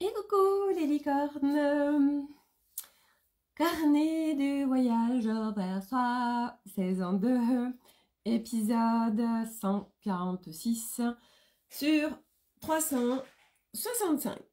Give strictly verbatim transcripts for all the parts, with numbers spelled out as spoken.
Et coucou les licornes, carnet du voyage vers soi, saison deux, épisode cent quarante-six sur trois cent soixante-cinq.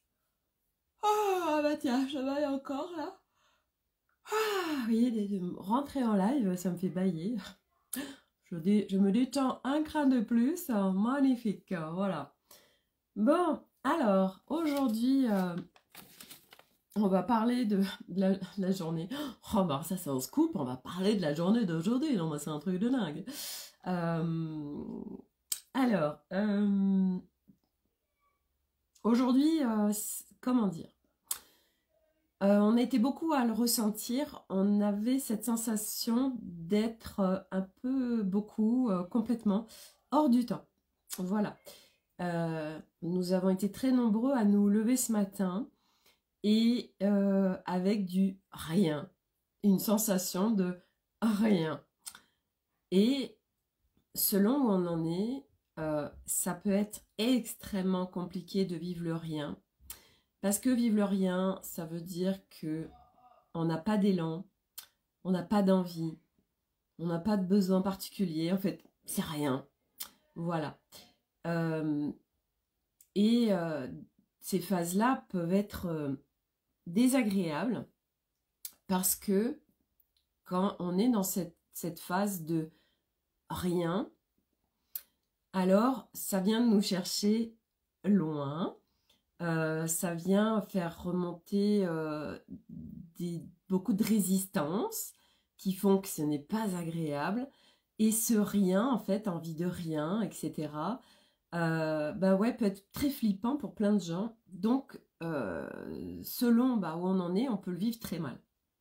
Ah bah tiens, je vais encore là. Ah oui, de, de rentrer en live, ça me fait bailler. Je, dé, je me détends un cran de plus, magnifique, voilà. Bon, alors, aujourd'hui, euh, on va parler de, de, la, de la journée. Oh, bah ça c'est un scoop, on va parler de la journée d'aujourd'hui. Non, bah, c'est un truc de dingue. Euh, alors, euh, aujourd'hui, euh, comment dire euh, on a été beaucoup à le ressentir. On avait cette sensation d'être euh, un peu, beaucoup, euh, complètement hors du temps. Voilà. Euh, nous avons été très nombreux à nous lever ce matin et euh, avec du rien, une sensation de rien. Et selon où on en est, euh, ça peut être extrêmement compliqué de vivre le rien. Parce que vivre le rien, ça veut dire que on n'a pas d'élan, on n'a pas d'envie, on n'a pas de besoin particulier. En fait, c'est rien. Voilà. Euh, et euh, ces phases-là peuvent être euh, désagréables parce que quand on est dans cette, cette phase de rien, alors ça vient de nous chercher loin, euh, ça vient faire remonter euh, des, beaucoup de résistances qui font que ce n'est pas agréable, et ce rien, en fait, envie de rien, et cetera, euh, bah ouais, peut être très flippant pour plein de gens, donc euh, selon bah, où on en est, on peut le vivre très mal.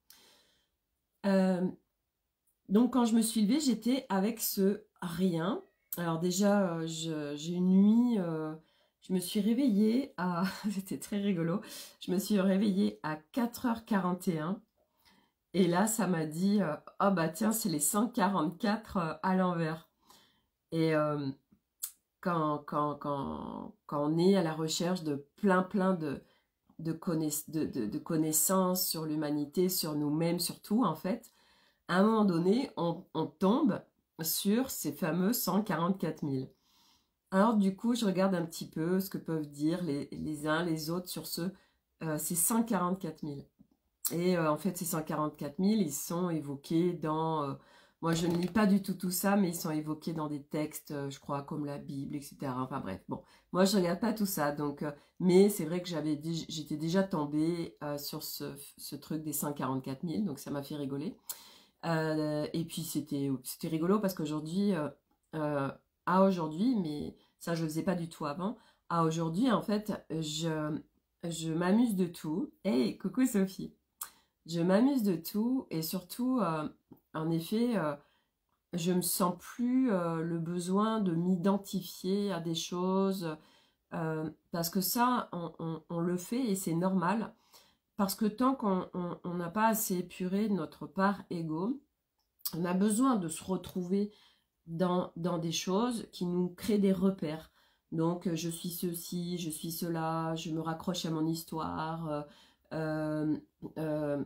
Euh, donc quand je me suis levée, j'étais avec ce rien. Alors déjà, euh, j'ai une nuit, euh, je me suis réveillée à... C'était très rigolo. Je me suis réveillée à quatre heures quarante et un. Et là, ça m'a dit, euh, oh bah tiens, c'est les cent quarante-quatre euh, à l'envers. Et euh, quand, quand, quand, quand on est à la recherche de plein plein de, de, connaiss de, de, de connaissances sur l'humanité, sur nous-mêmes, sur tout en fait, à un moment donné, on, on tombe sur ces fameux cent quarante-quatre mille. Alors du coup, je regarde un petit peu ce que peuvent dire les, les uns les autres sur ce, euh, ces cent quarante-quatre mille. Et euh, en fait, ces cent quarante-quatre mille, ils sont évoqués dans... Euh, moi, je ne lis pas du tout tout ça, mais ils sont évoqués dans des textes, euh, je crois, comme la Bible, et cetera. Enfin bref, bon. Moi, je ne regarde pas tout ça. Donc, euh, mais c'est vrai que j'avais, j'étais déjà tombée euh, sur ce, ce truc des cent quarante-quatre mille, donc ça m'a fait rigoler. Euh, et puis c'était c'était rigolo parce qu'aujourd'hui, euh, euh, à aujourd'hui, mais ça je le faisais pas du tout avant, à aujourd'hui en fait, je, je m'amuse de tout. Hey, coucou Sophie! Je m'amuse de tout et surtout, euh, en effet, euh, je me sens plus euh, le besoin de m'identifier à des choses euh, parce que ça, on, on, on le fait et c'est normal. Parce que tant qu'on n'a pas assez épuré notre part égo, on a besoin de se retrouver dans, dans des choses qui nous créent des repères. Donc, je suis ceci, je suis cela, je me raccroche à mon histoire, euh, euh,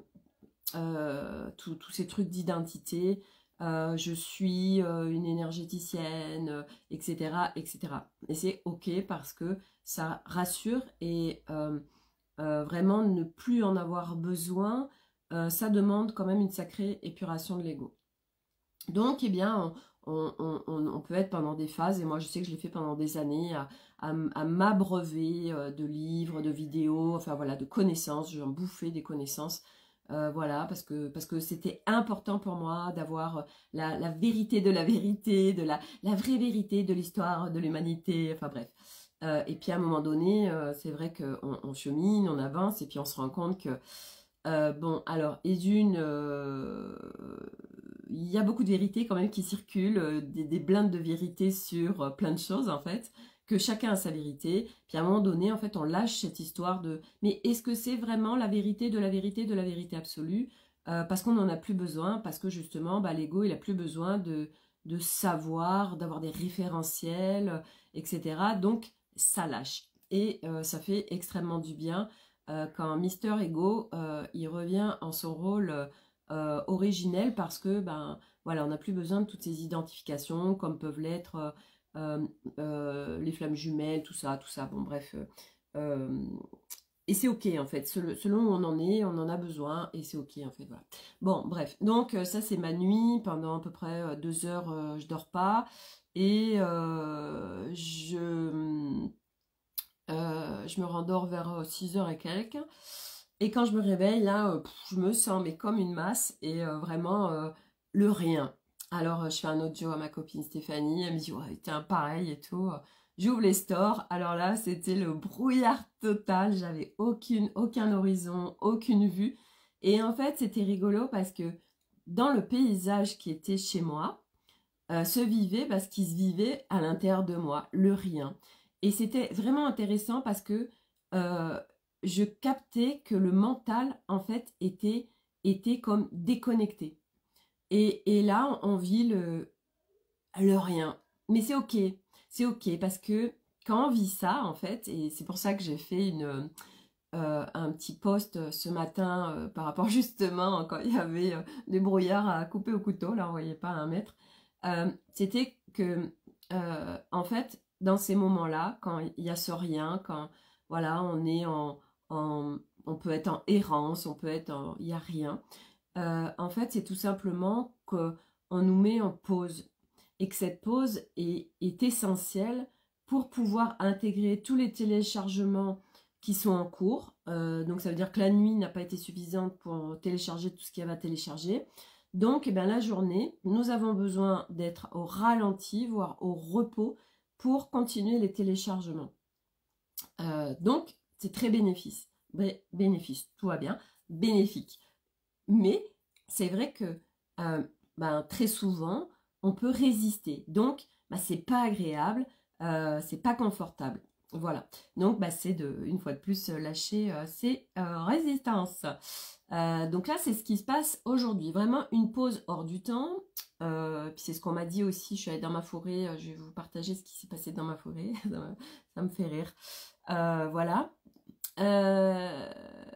euh, tous ces trucs d'identité, euh, je suis euh, une énergéticienne, euh, et cetera, et cetera. Et c'est ok parce que ça rassure et euh, euh, vraiment ne plus en avoir besoin, euh, ça demande quand même une sacrée épuration de l'ego. Donc, eh bien, on, on, on, on peut être pendant des phases, et moi je sais que je l'ai fait pendant des années, à, à, à m'abreuver de livres, de vidéos, enfin voilà, de connaissances, j'en bouffais des connaissances, euh, voilà, parce que parce que c'était important pour moi d'avoir la, la vérité de la vérité, de la, la vraie vérité de l'histoire de l'humanité, enfin bref. Euh, et puis à un moment donné, euh, c'est vrai qu'on on chemine, on avance, et puis on se rend compte que, euh, bon, alors, et d'une... Euh, il y a beaucoup de vérités quand même qui circulent, euh, des, des blindes de vérité sur euh, plein de choses en fait, que chacun a sa vérité, puis à un moment donné en fait on lâche cette histoire de mais est-ce que c'est vraiment la vérité de la vérité de la vérité absolue, euh, parce qu'on n'en a plus besoin, parce que justement bah, l'ego il a plus besoin de, de savoir, d'avoir des référentiels, et cetera. Donc ça lâche. et euh, ça fait extrêmement du bien euh, quand Mister Ego, euh, il revient en son rôle euh, originel parce que, ben, voilà, on n'a plus besoin de toutes ces identifications comme peuvent l'être euh, euh, euh, les flammes jumelles, tout ça, tout ça, bon bref. Euh, euh, et c'est ok en fait, selon, selon où on en est, on en a besoin et c'est ok en fait, voilà. Bon bref, donc euh, ça c'est ma nuit, pendant à peu près euh, deux heures euh, je dors pas et euh, je, euh, je me rendors vers six heures et quelques. Et quand je me réveille là, euh, pff, je me sens mais comme une masse et euh, vraiment euh, le rien. Alors euh, je fais un audio à ma copine Stéphanie, elle me dit ouais tiens pareil et tout. J'ouvre les stores, alors là c'était le brouillard total, j'avais aucune, aucun horizon, aucune vue. Et en fait c'était rigolo parce que dans le paysage qui était chez moi, euh, se vivait parce qu'il se vivait à l'intérieur de moi, le rien. Et c'était vraiment intéressant parce que euh, je captais que le mental en fait était, était comme déconnecté. Et, et là on vit le, le rien. Mais c'est ok, c'est ok parce que quand on vit ça en fait, et c'est pour ça que j'ai fait une, euh, un petit post ce matin euh, par rapport justement quand il y avait euh, des brouillards à couper au couteau, là on voyait pas à un mètre, euh, c'était que euh, en fait dans ces moments-là, quand il y a ce rien, quand voilà on est en, en on peut être en errance, on peut être en, il y a rien, euh, en fait c'est tout simplement qu'on nous met en pause et que cette pause est, est essentielle pour pouvoir intégrer tous les téléchargements qui sont en cours. Euh, donc ça veut dire que la nuit n'a pas été suffisante pour télécharger tout ce qu'il y avait à télécharger. Donc eh bien, la journée, nous avons besoin d'être au ralenti, voire au repos, pour continuer les téléchargements. Euh, donc c'est très bénéfice. Bé bénéfice, tout va bien, bénéfique. Mais c'est vrai que euh, ben, très souvent, on peut résister. Donc, ben, c'est pas agréable, euh, c'est pas confortable. Voilà. Donc, bah, c'est de, une fois de plus, lâcher euh, ses euh, résistances. Euh, donc là, c'est ce qui se passe aujourd'hui. Vraiment une pause hors du temps. Euh, puis c'est ce qu'on m'a dit aussi. Je suis allée dans ma forêt. Euh, je vais vous partager ce qui s'est passé dans ma forêt. Ça me fait rire. Euh, voilà. Euh,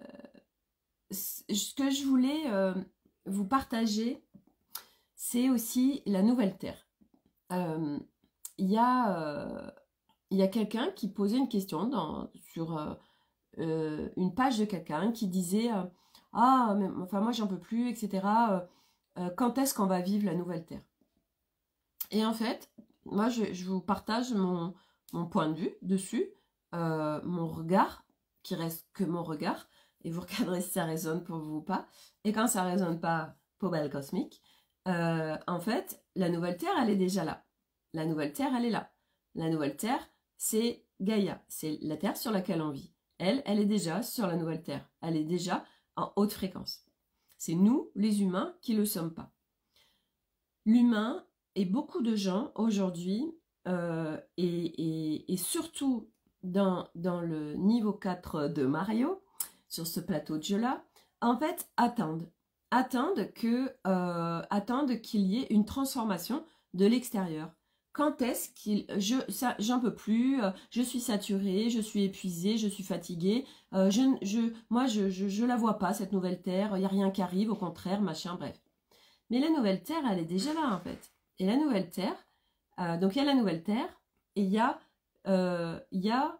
ce que je voulais euh, vous partager, c'est aussi la nouvelle Terre. Il euh, y a... Euh, il y a quelqu'un qui posait une question dans, sur euh, euh, une page de quelqu'un qui disait euh, ah, mais, enfin moi j'en peux plus, et cetera. Euh, euh, quand est-ce qu'on va vivre la nouvelle Terre? Et en fait, moi je, je vous partage mon, mon point de vue dessus, euh, mon regard, qui reste que mon regard, et vous recadrez si ça résonne pour vous ou pas. Et quand ça résonne pas, poubelle cosmique. Euh, en fait, la nouvelle Terre, elle est déjà là. La nouvelle Terre, elle est là. La nouvelle Terre, c'est Gaïa, c'est la Terre sur laquelle on vit. Elle, elle est déjà sur la nouvelle Terre. Elle est déjà en haute fréquence. C'est nous, les humains, qui ne le sommes pas. L'humain et beaucoup de gens aujourd'hui, euh, et, et, et surtout dans, dans le niveau quatre de Mario, sur ce plateau de jeu-là, en fait, attendent. Attendent que, euh, attendent qu'il y ait une transformation de l'extérieur. Quand est-ce qu'il... Je, ça, j'en peux plus, euh, je suis saturée, je suis épuisée, je suis fatiguée, euh, je, je, moi, je, je, je la vois pas, cette nouvelle Terre, il n'y a rien qui arrive, au contraire, machin, bref. Mais la nouvelle Terre, elle est déjà là, en fait. Et la nouvelle Terre, euh, donc il y a la nouvelle Terre, et il y a, euh, il y a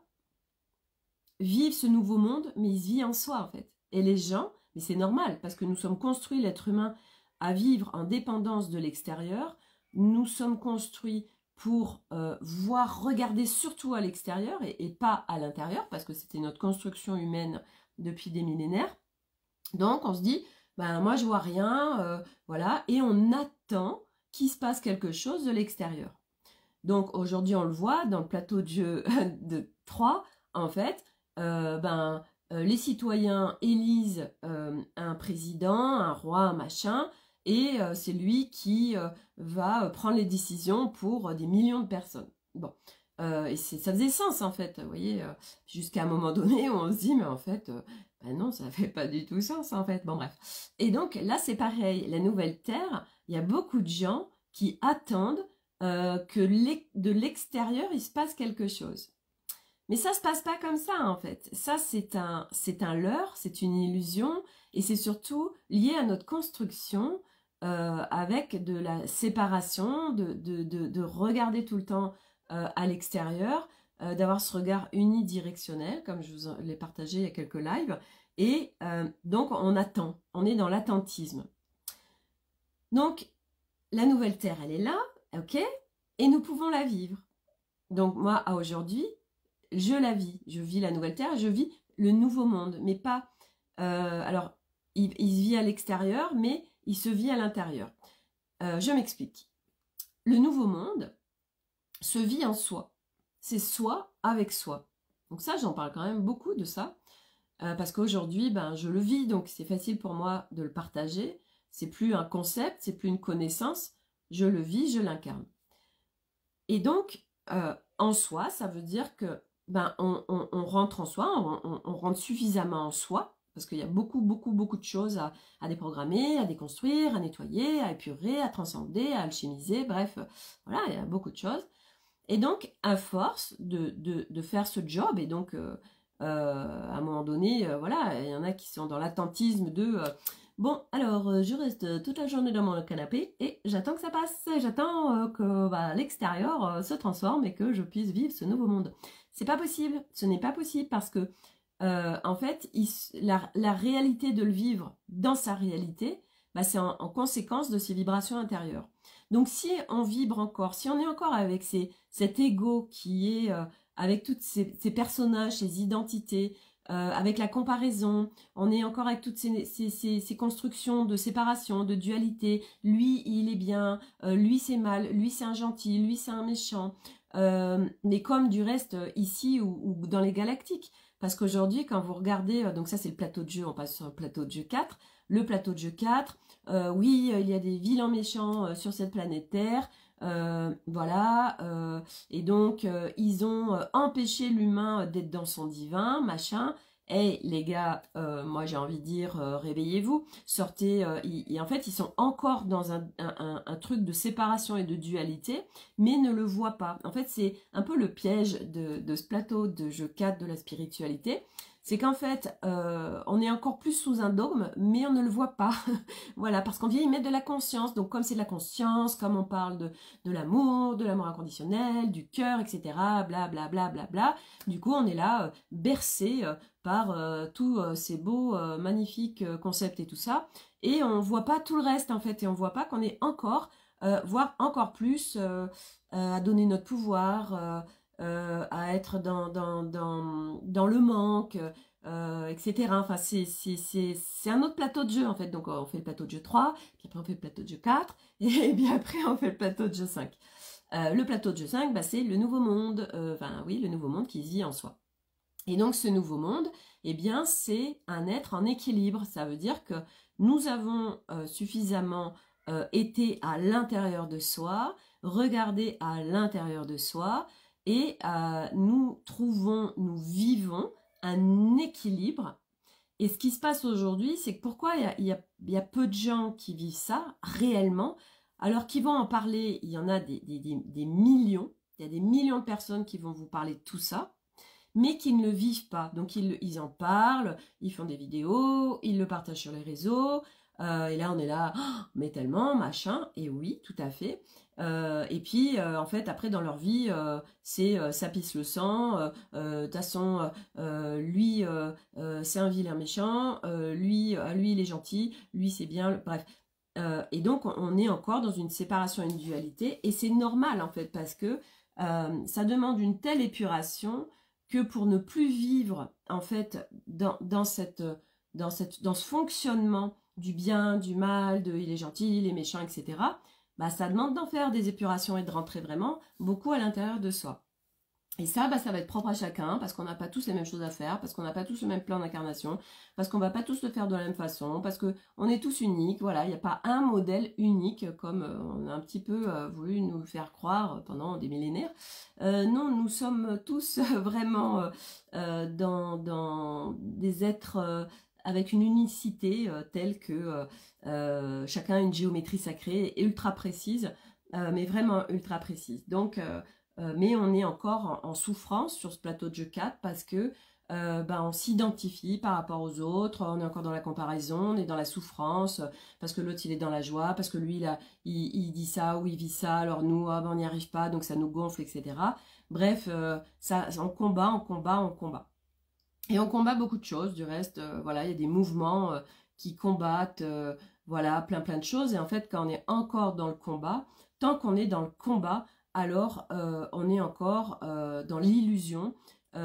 vivre ce nouveau monde, mais il se vit en soi, en fait. Et les gens, mais c'est normal, parce que nous sommes construits, l'être humain, à vivre en dépendance de l'extérieur. Nous sommes construits pour euh, voir, regarder surtout à l'extérieur et, et pas à l'intérieur, parce que c'était notre construction humaine depuis des millénaires. Donc on se dit, ben moi je vois rien, euh, voilà, et on attend qu'il se passe quelque chose de l'extérieur. Donc aujourd'hui on le voit dans le plateau de jeu de trois, en fait, euh, ben, euh, les citoyens élisent euh, un président, un roi, un machin, et euh, c'est lui qui euh, va prendre les décisions pour euh, des millions de personnes. Bon, euh, et ça faisait sens en fait, vous voyez, euh, jusqu'à un moment donné où on se dit, mais en fait, euh, ben non, ça fait pas du tout sens en fait, bon bref. Et donc là c'est pareil, la nouvelle Terre, il y a beaucoup de gens qui attendent euh, que de l'extérieur il se passe quelque chose. Mais ça se passe pas comme ça en fait. Ça c'est un, c'est un leurre, c'est une illusion et c'est surtout lié à notre construction euh, avec de la séparation, de, de, de, de regarder tout le temps euh, à l'extérieur, euh, d'avoir ce regard unidirectionnel comme je vous l'ai partagé il y a quelques lives. Et euh, donc on attend, on est dans l'attentisme. Donc la nouvelle terre elle est là, ok, et nous pouvons la vivre. Donc moi à aujourd'hui, je la vis, je vis la nouvelle terre, je vis le nouveau monde, mais pas, euh, alors il, il se vit à l'extérieur, mais il se vit à l'intérieur. Euh, je m'explique. Le nouveau monde se vit en soi, c'est soi avec soi. Donc ça, j'en parle quand même beaucoup de ça, euh, parce qu'aujourd'hui, ben, je le vis, donc c'est facile pour moi de le partager. C'est plus un concept, c'est plus une connaissance, je le vis, je l'incarne. Et donc, euh, en soi, ça veut dire que ben, on, on, on rentre en soi, on, on, on rentre suffisamment en soi, parce qu'il y a beaucoup, beaucoup, beaucoup de choses à, à déprogrammer, à déconstruire, à nettoyer, à épurer, à transcender, à alchimiser, bref, voilà, il y a beaucoup de choses. Et donc, à force de, de, de faire ce job, et donc, euh, euh, à un moment donné, euh, voilà, il y en a qui sont dans l'attentisme de... Euh, bon, alors, euh, je reste toute la journée dans mon canapé et j'attends que ça passe. J'attends euh, que bah, l'extérieur euh, se transforme et que je puisse vivre ce nouveau monde. C'est pas possible. Ce n'est pas possible parce que, euh, en fait, il, la, la réalité de le vivre dans sa réalité, bah, c'est en, en conséquence de ses vibrations intérieures. Donc, si on vibre encore, si on est encore avec ces, cet ego qui est euh, avec tous ces, ces personnages, ces identités, euh, avec la comparaison, on est encore avec toutes ces, ces, ces, ces constructions de séparation, de dualité. Lui, il est bien, euh, lui, c'est mal, lui, c'est un gentil, lui, c'est un méchant. Euh, mais comme du reste ici ou, ou dans les galactiques. Parce qu'aujourd'hui, quand vous regardez, donc ça c'est le plateau de jeu, on passe sur le plateau de jeu quatre, le plateau de jeu quatre, euh, oui, il y a des vilains méchants euh, sur cette planète Terre, euh, voilà, euh, et donc euh, ils ont euh, empêché l'humain d'être dans son divin, machin. Hey les gars, euh, moi j'ai envie de dire, euh, réveillez-vous, sortez, euh, et, et en fait ils sont encore dans un, un, un truc de séparation et de dualité, mais ne le voient pas. En fait c'est un peu le piège de, de ce plateau de jeu quatre de la spiritualité, c'est qu'en fait, euh, on est encore plus sous un dogme, mais on ne le voit pas. Voilà, parce qu'on vient y mettre de la conscience. Donc, comme c'est de la conscience, comme on parle de, de l'amour, de l'amour inconditionnel, du cœur, et cetera, bla, bla, bla, bla, bla. Du coup, on est là, euh, bercé euh, par euh, tous euh, ces beaux, euh, magnifiques euh, concepts et tout ça. Et on voit pas tout le reste, en fait. Et on voit pas qu'on est encore, euh, voire encore plus, euh, euh, à donner notre pouvoir, euh, Euh, à être dans, dans, dans, dans le manque, euh, et cetera. Enfin, c'est un autre plateau de jeu, en fait. Donc, on fait le plateau de jeu trois, puis après, on fait le plateau de jeu quatre, et bien après, on fait le plateau de jeu cinq. Euh, le plateau de jeu cinq, bah, c'est le nouveau monde, euh, enfin, oui, le nouveau monde qui vit en soi. Et donc, ce nouveau monde, eh bien, c'est un être en équilibre. Ça veut dire que nous avons euh, suffisamment euh, été à l'intérieur de soi, regardé à l'intérieur de soi, et euh, nous trouvons, nous vivons un équilibre. Et ce qui se passe aujourd'hui, c'est que pourquoi il y a, il y, a, il y a peu de gens qui vivent ça réellement, alors qu'ils vont en parler, il y en a des, des, des, des millions, il y a des millions de personnes qui vont vous parler de tout ça, mais qui ne le vivent pas. Donc ils, ils en parlent, ils font des vidéos, ils le partagent sur les réseaux, euh, et là on est là, oh, mais tellement, machin, et oui, tout à fait. Euh, et puis euh, en fait après dans leur vie euh, c'est euh, ça pisse le sang, de euh, toute façon euh, lui euh, euh, c'est un vilain méchant, euh, lui, euh, lui il est gentil, lui c'est bien, bref. Euh, et donc on est encore dans une séparation et une dualité, et c'est normal en fait parce que euh, ça demande une telle épuration que pour ne plus vivre en fait dans, dans, cette, dans, cette, dans ce fonctionnement du bien, du mal, de il est gentil, il est méchant, et cetera, bah, ça demande d'en faire des épurations et de rentrer vraiment beaucoup à l'intérieur de soi. Et ça, bah, ça va être propre à chacun, parce qu'on n'a pas tous les mêmes choses à faire, parce qu'on n'a pas tous le même plan d'incarnation, parce qu'on ne va pas tous le faire de la même façon, parce qu'on est tous uniques, voilà, il n'y a pas un modèle unique, comme euh, on a un petit peu euh, voulu nous le faire croire pendant des millénaires. Euh, non, nous sommes tous vraiment euh, euh, dans, dans des êtres euh, avec une unicité euh, telle que euh, euh, chacun a une géométrie sacrée ultra précise, euh, mais vraiment ultra précise. Donc, euh, euh, mais on est encore en, en souffrance sur ce plateau de jeu quatre parce que euh, ben, on s'identifie par rapport aux autres, on est encore dans la comparaison, on est dans la souffrance, parce que l'autre il est dans la joie, parce que lui il, a, il, il dit ça ou il vit ça, alors nous ah, ben, on n'y arrive pas, donc ça nous gonfle, et cetera. Bref, euh, ça, on combat, on combat, on combat. Et on combat beaucoup de choses, du reste, euh, voilà, il y a des mouvements euh, qui combattent, euh, voilà, plein plein de choses. Et en fait, quand on est encore dans le combat, tant qu'on est dans le combat, alors euh, on est encore euh, dans l'illusion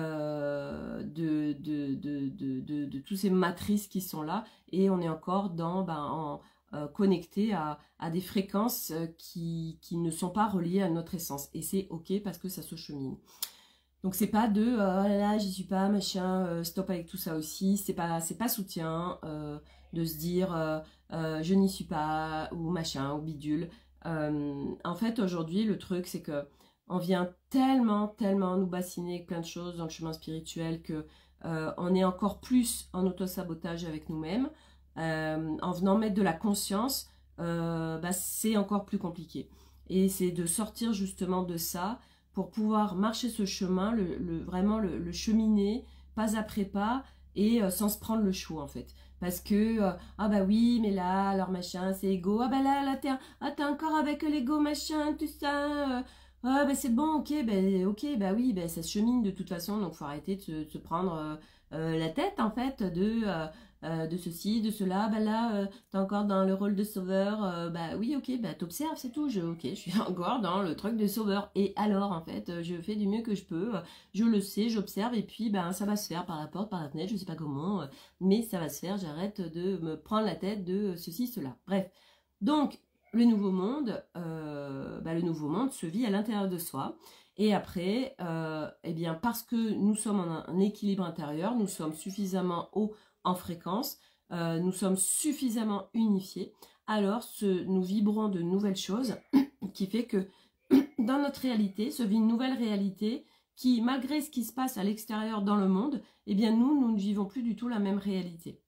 euh, de, de, de, de, de, de toutes ces matrices qui sont là. Et on est encore dans, ben, en, euh, connecté à, à des fréquences qui, qui ne sont pas reliées à notre essence. Et c'est ok parce que ça se chemine. Donc c'est pas de oh là là j'y suis pas machin, euh, stop avec tout ça aussi, c'est pas c'est pas soutien euh, de se dire euh, euh, je n'y suis pas ou machin ou bidule. Euh, en fait aujourd'hui le truc c'est que on vient tellement tellement nous bassiner avec plein de choses dans le chemin spirituel que euh, on est encore plus en auto-sabotage avec nous-mêmes. Euh, en venant mettre de la conscience, euh, bah, c'est encore plus compliqué. Et c'est de sortir justement de ça pour pouvoir marcher ce chemin, le, le, vraiment le, le cheminer pas après pas et euh, sans se prendre le chou en fait. Parce que, euh, ah bah oui, mais là, alors machin, c'est égo. Ah bah là, là, t'es ah, t'es encore avec l'ego, machin, tout ça. Euh, ah bah c'est bon, ok, bah, ok, bah oui, bah, ça se chemine de toute façon, donc faut arrêter de se, de se prendre euh, euh, la tête en fait de... Euh, Euh, de ceci, de cela, bah là, euh, t'es encore dans le rôle de sauveur, euh, bah oui, ok, bah t'observes, c'est tout, je, ok, je suis encore dans le truc de sauveur, et alors, en fait, je fais du mieux que je peux, je le sais, j'observe, et puis, ben, ça va se faire par la porte, par la fenêtre, je sais pas comment, euh, mais ça va se faire, j'arrête de me prendre la tête de ceci, cela, bref. Donc, le nouveau monde, euh, bah, le nouveau monde se vit à l'intérieur de soi, et après, euh, eh bien, parce que nous sommes en un équilibre intérieur, nous sommes suffisamment haut en fréquence, euh, nous sommes suffisamment unifiés, alors ce, nous vibrons de nouvelles choses qui fait que dans notre réalité se vit une nouvelle réalité qui, malgré ce qui se passe à l'extérieur dans le monde, eh bien nous, nous ne vivons plus du tout la même réalité.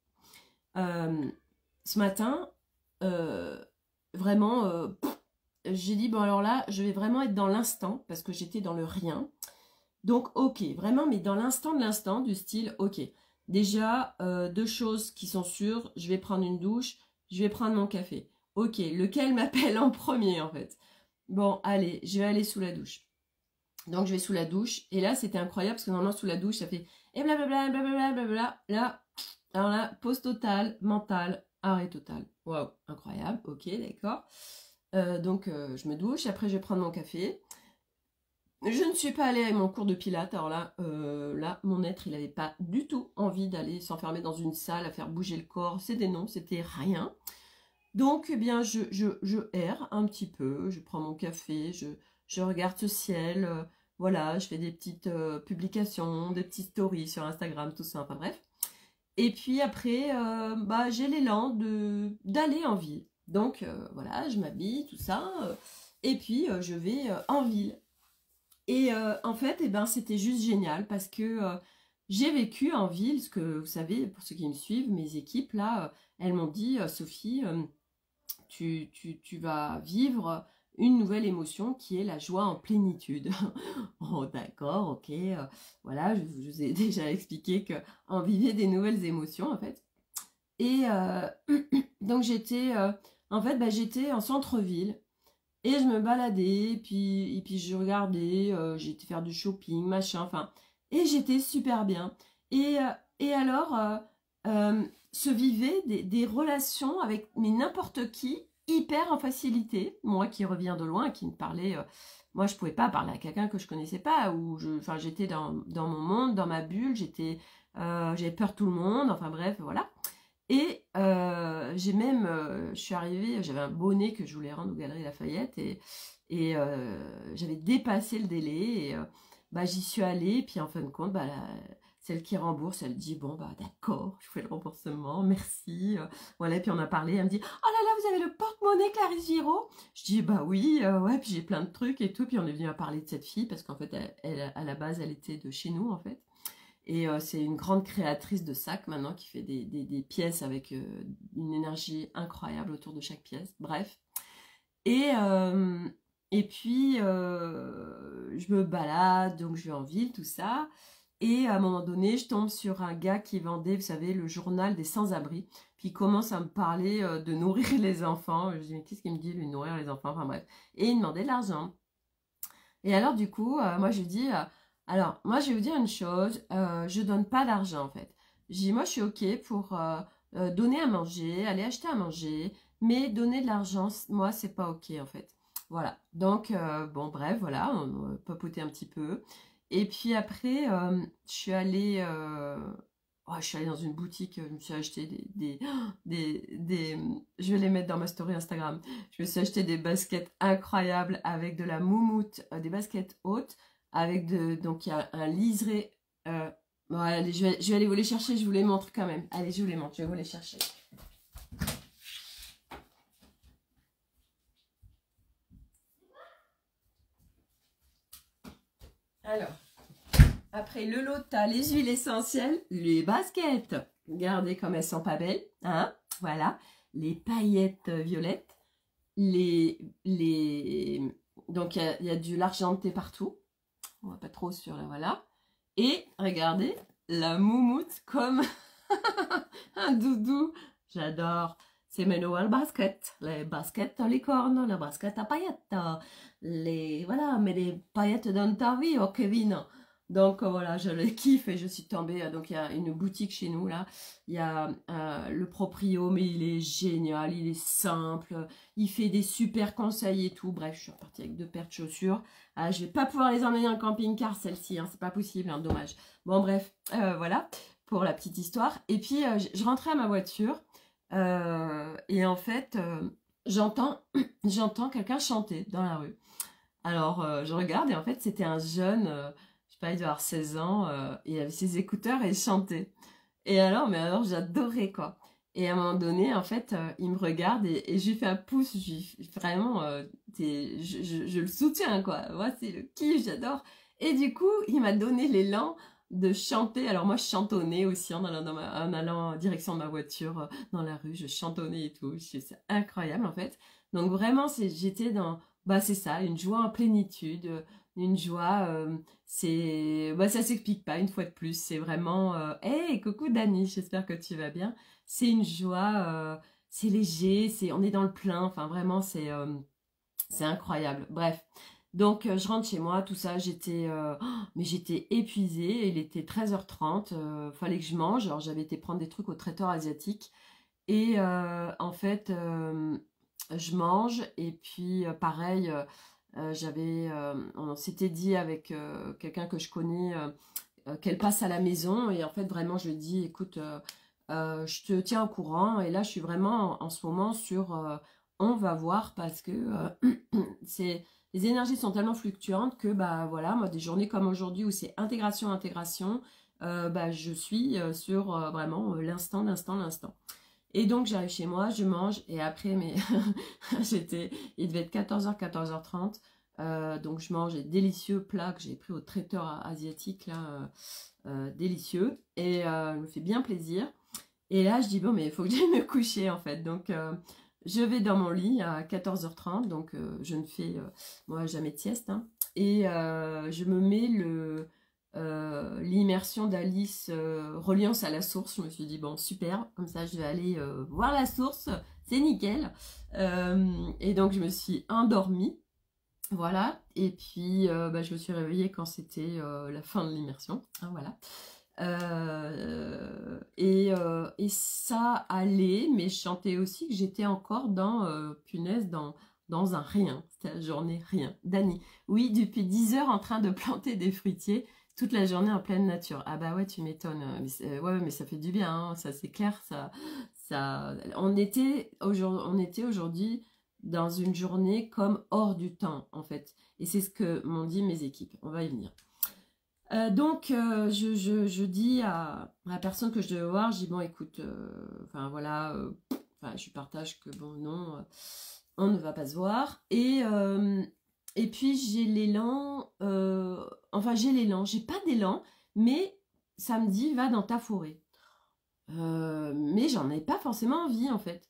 Euh, ce matin, euh, vraiment, euh, j'ai dit, bon alors là, je vais vraiment être dans l'instant, parce que j'étais dans le rien. Donc, ok, vraiment, mais dans l'instant de l'instant, du style, ok, déjà, euh, deux choses qui sont sûres, je vais prendre une douche, je vais prendre mon café. Ok, lequel m'appelle en premier, en fait? Bon, allez, je vais aller sous la douche. Donc, je vais sous la douche, et là, c'était incroyable, parce que normalement, sous la douche, ça fait, et blablabla, blablabla, blablabla, là, alors là, pause totale, mentale, arrêt total. Waouh, incroyable, ok, d'accord. Euh, donc, euh, je me douche, après, je vais prendre mon café. Je ne suis pas allée à mon cours de pilates, alors là, euh, là mon être, il n'avait pas du tout envie d'aller s'enfermer dans une salle, à faire bouger le corps, c'était non, c'était rien. Donc, eh bien, je, je, je erre un petit peu, je prends mon café, je, je regarde ce ciel, euh, voilà, je fais des petites euh, publications, des petites stories sur Instagram, tout ça, enfin bref. Et puis après, euh, bah, j'ai l'élan de d'aller en ville. Donc, euh, voilà, je m'habille, tout ça, euh, et puis euh, je vais euh, en ville. Et euh, en fait, eh ben, c'était juste génial parce que euh, j'ai vécu en ville, ce que vous savez, pour ceux qui me suivent, mes équipes, là, euh, elles m'ont dit, euh, Sophie, euh, tu, tu, tu vas vivre une nouvelle émotion qui est la joie en plénitude. Oh, d'accord, ok, euh, voilà, je, je vous ai déjà expliqué qu'on vivait des nouvelles émotions, en fait. Et euh, donc, j'étais, euh, en fait, bah, j'étais en centre-ville. Et je me baladais, puis, et puis je regardais, euh, j'étais faire du shopping, machin, enfin, et j'étais super bien. Et, euh, et alors, euh, euh, se vivaient des, des relations avec mais n'importe qui, hyper en facilité. Moi qui reviens de loin, qui me parlait, euh, moi je pouvais pas parler à quelqu'un que je connaissais pas, ou je, enfin, j'étais dans, dans mon monde, dans ma bulle, j'étais, euh, j'avais peur de tout le monde, enfin bref, voilà. Et euh, j'ai même, euh, je suis arrivée, j'avais un bonnet que je voulais rendre aux Galeries Lafayette et, et euh, j'avais dépassé le délai et euh, bah, j'y suis allée. Puis en fin de compte, bah, la, celle qui rembourse, elle dit bon bah d'accord, je fais le remboursement, merci. Euh, voilà, puis on a parlé, elle me dit oh là là, vous avez le porte-monnaie Clarisse Giraud? Je dis bah oui, euh, ouais, puis j'ai plein de trucs et tout. Puis on est venu à parler de cette fille parce qu'en fait, elle, elle, à la base, elle était de chez nous en fait. Et euh, c'est une grande créatrice de sacs maintenant qui fait des, des, des pièces avec euh, une énergie incroyable autour de chaque pièce. Bref. Et, euh, Et puis, euh, je me balade, donc je vais en ville, tout ça. Et à un moment donné, je tombe sur un gars qui vendait, vous savez, le journal des sans-abri. Puis il commence à me parler euh, de nourrir les enfants. Je dis, mais qu'est-ce qu'il me dit, lui, nourrir les enfants? Enfin bref. Et il demandait de l'argent. Et alors, du coup, euh, moi, je lui dis, euh, alors, moi, je vais vous dire une chose, euh, je donne pas d'argent, en fait. Je dis, moi, je suis OK pour euh, euh, donner à manger, aller acheter à manger, mais donner de l'argent, moi, c'est pas OK, en fait. Voilà. Donc, euh, bon, bref, voilà, on, on papotait un petit peu. Et puis après, euh, je suis allée, euh, oh, je suis allée dans une boutique, je me suis acheté des, des, des, des, je vais les mettre dans ma story Instagram. Je me suis acheté des baskets incroyables avec de la moumoute, euh, des baskets hautes, avec de, donc il y a un liseré. Euh, bon, allez, je vais, je vais aller vous les chercher, je vous les montre quand même. Allez, je vous les montre, je vais vous les chercher. Alors, après le lot, t'as les huiles essentielles, les baskets. Regardez comme elles sont pas belles, hein? Voilà, les paillettes violettes, les, les... donc il y, y a du l'argenté partout. On va pas trop sur là, voilà. Et regardez, la moumoute comme un doudou. J'adore. C'est mes Noël baskets. Les baskets à licorne, les baskets à paillettes. Les, voilà, mais les paillettes dans ta vie, oh Kevin. Donc voilà, je les kiffe et je suis tombée. Donc il y a une boutique chez nous là. Il y a euh, le proprio, mais il est génial, il est simple. Il fait des super conseils et tout. Bref, je suis repartie avec deux paires de chaussures. Ah, je vais pas pouvoir les emmener en camping-car, celle-ci. Hein, c'est pas possible, hein, dommage. Bon bref, euh, voilà pour la petite histoire. Et puis euh, je rentrais à ma voiture euh, et en fait euh, j'entends j'entends quelqu'un chanter dans la rue. Alors euh, je regarde et en fait c'était un jeune. Euh, pas, il doit avoir seize ans, euh, il avait ses écouteurs et il chantait. Et alors, mais alors j'adorais quoi. Et à un moment donné, en fait, euh, il me regarde et, et je lui fais un pouce, je lui, vraiment, euh, je, je, je le soutiens quoi. Moi, c'est le kiff, j'adore. Et du coup, il m'a donné l'élan de chanter. Alors moi, je chantonnais aussi en allant, dans ma, en allant en direction de ma voiture, euh, dans la rue, je chantonnais et tout. C'est incroyable en fait. Donc vraiment, j'étais dans, bah c'est ça, une joie en plénitude, une joie... Euh, c'est, bah, ça s'explique pas une fois de plus. C'est vraiment, euh... hey, coucou Dani, j'espère que tu vas bien. C'est une joie, euh... c'est léger, c'est, on est dans le plein. Enfin, vraiment, c'est, euh... c'est incroyable. Bref, donc euh, je rentre chez moi, tout ça, j'étais, euh... oh, mais j'étais épuisée. Il était treize heures trente. Euh... Fallait que je mange. Alors j'avais été prendre des trucs au traiteur asiatique et euh... en fait, euh... je mange et puis euh, pareil. Euh... Euh, j'avais, euh, on s'était dit avec euh, quelqu'un que je connais euh, euh, qu'elle passe à la maison et en fait vraiment je lui dis écoute euh, euh, je te tiens au courant et là je suis vraiment en, en ce moment sur euh, on va voir parce que euh, c'est les énergies sont tellement fluctuantes que bah voilà moi des journées comme aujourd'hui où c'est intégration intégration euh, bah je suis euh, sur euh, vraiment euh, l'instant l'instant l'instant. Et donc j'arrive chez moi, je mange et après mais j'étais, il devait être quatorze heures, quatorze heures trente. Euh, donc je mange des délicieux plats que j'ai pris au traiteur asiatique là, euh, euh, délicieux et euh, je me fais bien plaisir. Et là je dis bon mais il faut que j'aille me coucher en fait. Donc euh, je vais dans mon lit à quatorze heures trente, donc euh, je ne fais euh, moi jamais de sieste hein, et euh, je me mets le euh, l'immersion d'Alice euh, Reliance à la source. Je me suis dit bon super, comme ça je vais aller euh, voir la source, c'est nickel. Euh, et donc je me suis endormie, voilà, et puis euh, bah, je me suis réveillée quand c'était euh, la fin de l'immersion, hein, voilà. Euh, et, euh, et ça allait, mais je sentais aussi que j'étais encore dans, euh, punaise, dans, dans un rien, c'était la journée rien. Dani, oui, depuis dix heures en train de planter des fruitiers, toute la journée en pleine nature. Ah bah ouais, tu m'étonnes. Mais ouais, mais ça fait du bien, hein, ça c'est clair. Ça, ça... On était aujourd'hui, on était aujourd'hui dans une journée comme hors du temps, en fait. Et c'est ce que m'ont dit mes équipes. On va y venir. Euh, donc, euh, je, je, je dis à, à la personne que je devais voir, je dis, bon, écoute, euh, enfin voilà, euh, enfin, je lui partage que, bon, non, euh, on ne va pas se voir. Et... Euh, Et puis j'ai l'élan, euh, enfin j'ai l'élan, j'ai pas d'élan, mais ça me dit va dans ta forêt. Euh, mais j'en ai pas forcément envie en fait.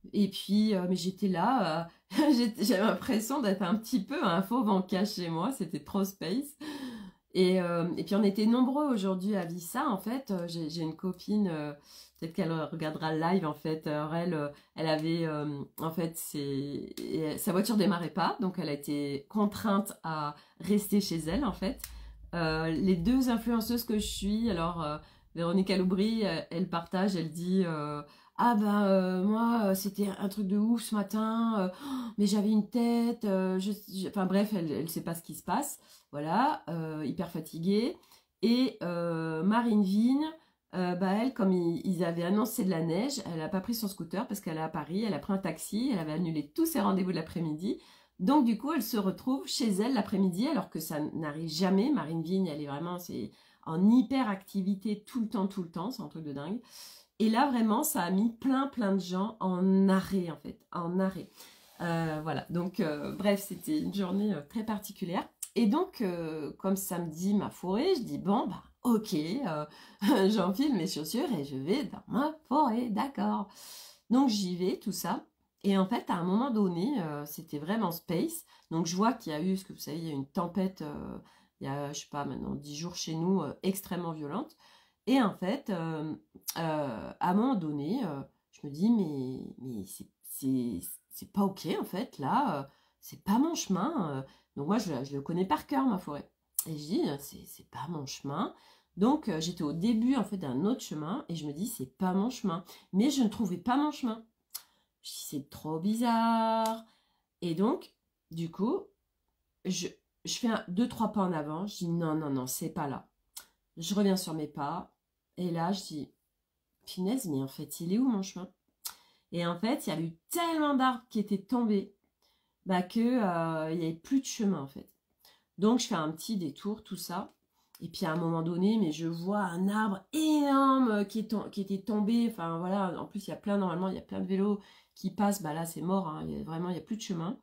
Et puis, euh, mais j'étais là, euh, j'avais l'impression d'être un petit peu un fauve en cage chez moi, c'était trop space. Et, euh, et puis on était nombreux aujourd'hui à vivre ça, en fait. Euh, J'ai j'ai une copine, euh, peut-être qu'elle regardera le live, en fait. Euh, elle, euh, elle avait, euh, en fait, ses- et sa voiture démarrait pas, donc elle a été contrainte à rester chez elle, en fait. Euh, les deux influenceuses que je suis, alors euh, Véronique Aloubry, elle, elle partage, elle dit euh, ah ben euh, moi euh, c'était un truc de ouf ce matin, euh, oh, mais j'avais une tête, euh, je, je- enfin bref, elle, elle sait pas ce qui se passe, voilà, euh, hyper fatiguée. Et euh, Marine Vigne, euh, bah elle, comme ils, ils avaient annoncé de la neige, elle a pas pris son scooter parce qu'elle est à Paris, elle a pris un taxi, elle avait annulé tous ses rendez-vous de l'après-midi. Donc du coup, elle se retrouve chez elle l'après-midi, alors que ça n'arrive jamais. Marine Vigne, elle est vraiment, c'est en hyper activité tout le temps, tout le temps, c'est un truc de dingue. Et là, vraiment, ça a mis plein, plein de gens en arrêt, en fait, en arrêt. Euh, voilà, donc euh, bref, c'était une journée euh, très particulière. Et donc, euh, comme samedi ma forêt, je dis, bon, bah, ok, euh, j'enfile mes chaussures et je vais dans ma forêt, d'accord. Donc j'y vais, tout ça. Et en fait, à un moment donné, euh, c'était vraiment space. Donc je vois qu'il y a eu, ce que vous savez, il y a eu une tempête, euh, il y a, je sais pas, maintenant dix jours chez nous, euh, extrêmement violente. Et en fait, euh, euh, à un moment donné, euh, je me dis, mais, mais c'est c'est- c'est pas ok, en fait, là, euh, c'est pas mon chemin. euh. Donc moi, je, je le connais par cœur, ma forêt. Et je dis, c'est c'est pas mon chemin. Donc euh, j'étais au début, en fait, d'un autre chemin, et je me dis, c'est pas mon chemin. Mais je ne trouvais pas mon chemin. Je dis, c'est trop bizarre. Et donc, du coup, je, je fais un, deux, trois pas en avant. Je dis, non, non, non, c'est pas là. Je reviens sur mes pas. Et là, je dis, punaise, mais en fait, il est où mon chemin? Et en fait, il y a eu tellement d'arbres qui étaient tombés, bah, que, euh, il n'y avait plus de chemin, en fait. Donc, je fais un petit détour, tout ça. Et puis, à un moment donné, mais je vois un arbre énorme qui, est tom- qui était tombé. Enfin, voilà. En plus, il y a plein, normalement, il y a plein de vélos qui passent. Bah là, c'est mort. Hein. Il y a, vraiment, il n'y a plus de chemin.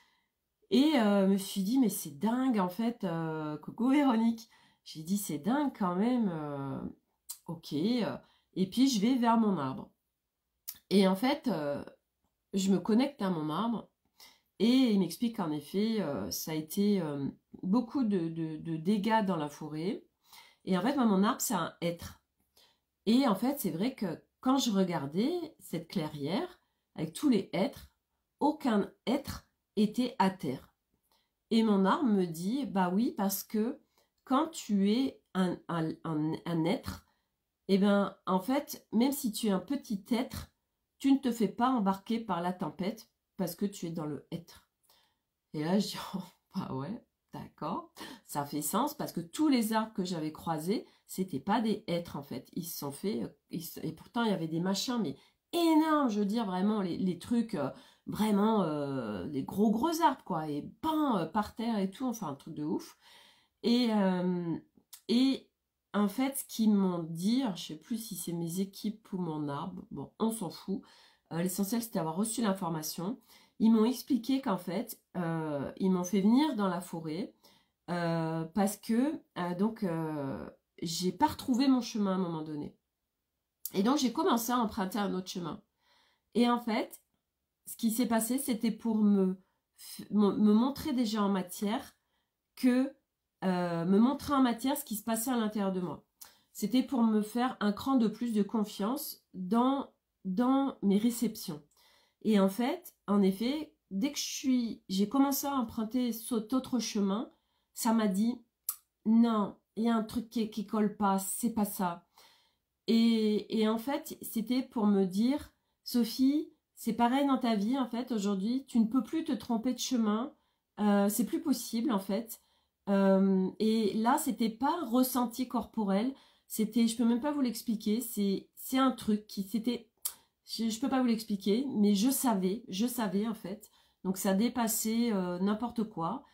Et euh, je me suis dit, mais c'est dingue, en fait. Euh, coucou, Véronique. J'ai dit, c'est dingue quand même. euh, ok. euh, Et puis, je vais vers mon arbre. Et en fait, euh, je me connecte à mon arbre. Et il m'explique qu'en effet, euh, ça a été euh, beaucoup de, de- de dégâts dans la forêt. Et en fait, moi, mon arbre, c'est un hêtre. Et en fait, c'est vrai que quand je regardais cette clairière, avec tous les hêtres, aucun hêtre était à terre. Et mon arbre me dit, bah oui, parce que quand tu es un, un, un, un être, eh bien, en fait, même si tu es un petit être, tu ne te fais pas embarquer par la tempête parce que tu es dans le être. Et là, je dis, oh, bah ouais, d'accord, ça fait sens parce que tous les arbres que j'avais croisés, c'était pas des hêtres en fait. Ils se sont fait, euh, ils se- et pourtant il y avait des machins, mais énormes, je veux dire, vraiment, les, les trucs, euh, vraiment, euh, des gros gros arbres quoi, et peints euh, par terre et tout, enfin un truc de ouf. Et, euh, et en fait, ce qu'ils m'ont dit, alors, je sais plus si c'est mes équipes ou mon arbre, bon, on s'en fout. Euh, l'essentiel, c'était d'avoir reçu l'information. Ils m'ont expliqué qu'en fait, euh, ils m'ont fait venir dans la forêt euh, parce que euh, donc euh, j'ai pas retrouvé mon chemin à un moment donné. Et donc j'ai commencé à emprunter un autre chemin. Et en fait, ce qui s'est passé, c'était pour me, me, me montrer déjà en matière que euh, me montrer en matière ce qui se passait à l'intérieur de moi. C'était pour me faire un cran de plus de confiance dans, dans mes réceptions. Et en fait, en effet, dès que je suis, j'ai commencé à emprunter cet autre chemin, ça m'a dit non, il y a un truc qui, qui colle pas, c'est pas ça. Et, et en fait, c'était pour me dire, Sophie, c'est pareil dans ta vie, en fait, aujourd'hui, tu ne peux plus te tromper de chemin, euh, c'est plus possible, en fait. Euh, et là, c'était pas ressenti corporel, c'était, je peux même pas vous l'expliquer, c'est, c'est un truc qui, c'était, je, je peux pas vous l'expliquer, mais je savais, je savais, en fait. Donc, ça dépassait euh, n'importe quoi.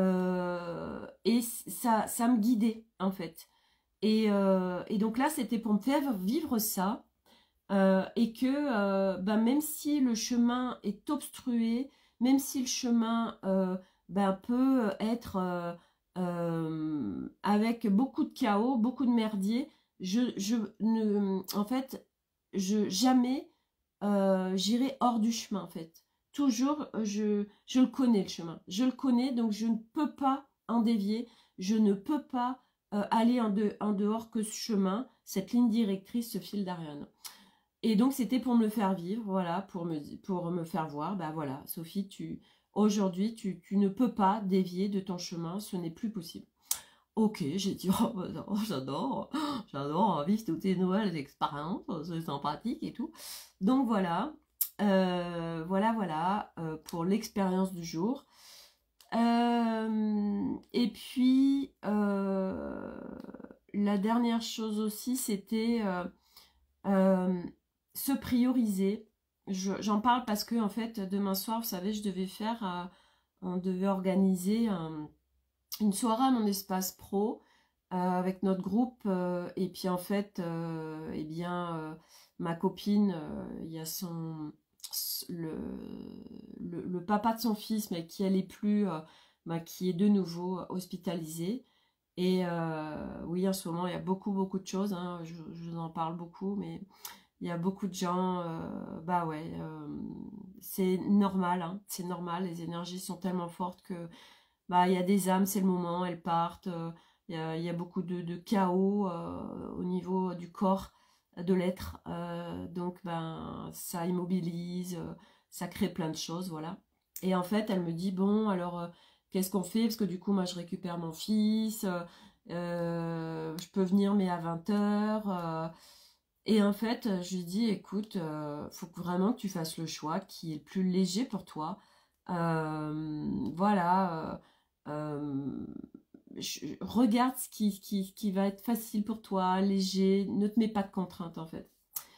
Euh, et ça, ça me guidait, en fait. Et, euh, et donc là, c'était pour me faire vivre ça. euh, et que euh, ben, même si le chemin est obstrué, même si le chemin euh, ben, peut être euh, euh, avec beaucoup de chaos, beaucoup de merdier, je, je ne, en fait, je, jamais euh, j'irai hors du chemin en fait. Toujours, je, je le connais le chemin. Je le connais, donc je ne peux pas en dévier. Je ne peux pas euh, aller en, de, en dehors que ce chemin, cette ligne directrice, ce fil d'Ariane. Et donc, c'était pour me le faire vivre, voilà, pour me, pour me faire voir, bah voilà, Sophie, tu aujourd'hui, tu, tu ne peux pas dévier de ton chemin, ce n'est plus possible. Ok, j'ai dit, oh, bah non, j'adore, j'adore vivre toutes ces nouvelles expériences, c'est sympathique et tout. Donc voilà, euh, voilà, voilà, euh, pour l'expérience du jour. Euh, et puis, euh, la dernière chose aussi, c'était euh, euh, se prioriser. J'en parle parce que, en fait, demain soir, vous savez, je devais faire, euh, on devait organiser un une soirée à mon espace pro euh, avec notre groupe euh, et puis en fait euh, eh bien euh, ma copine euh, il y a son le, le, le papa de son fils mais qui elle est plus euh, bah, qui est de nouveau hospitalisé et euh, oui en ce moment il y a beaucoup beaucoup de choses hein, je, je vous en parle beaucoup mais il y a beaucoup de gens euh, bah ouais euh, c'est normal hein, c'est normal, les énergies sont tellement fortes que bah, il y a des âmes, c'est le moment, elles partent. Euh, il, y a, il y a beaucoup de, de chaos euh, au niveau du corps, de l'être. Euh, donc, ben, ça immobilise, euh, ça crée plein de choses, voilà. Et en fait, elle me dit, bon, alors, euh, qu'est-ce qu'on fait? Parce que du coup, moi, je récupère mon fils. Euh, euh, je peux venir, mais à vingt heures. Euh, et en fait, je lui dis, écoute, euh, faut que vraiment que tu fasses le choix qui est le plus léger pour toi. Euh, voilà. euh, euh, je- regarde ce qui, qui, qui va être facile pour toi, léger. Ne te mets pas de contraintes, en fait.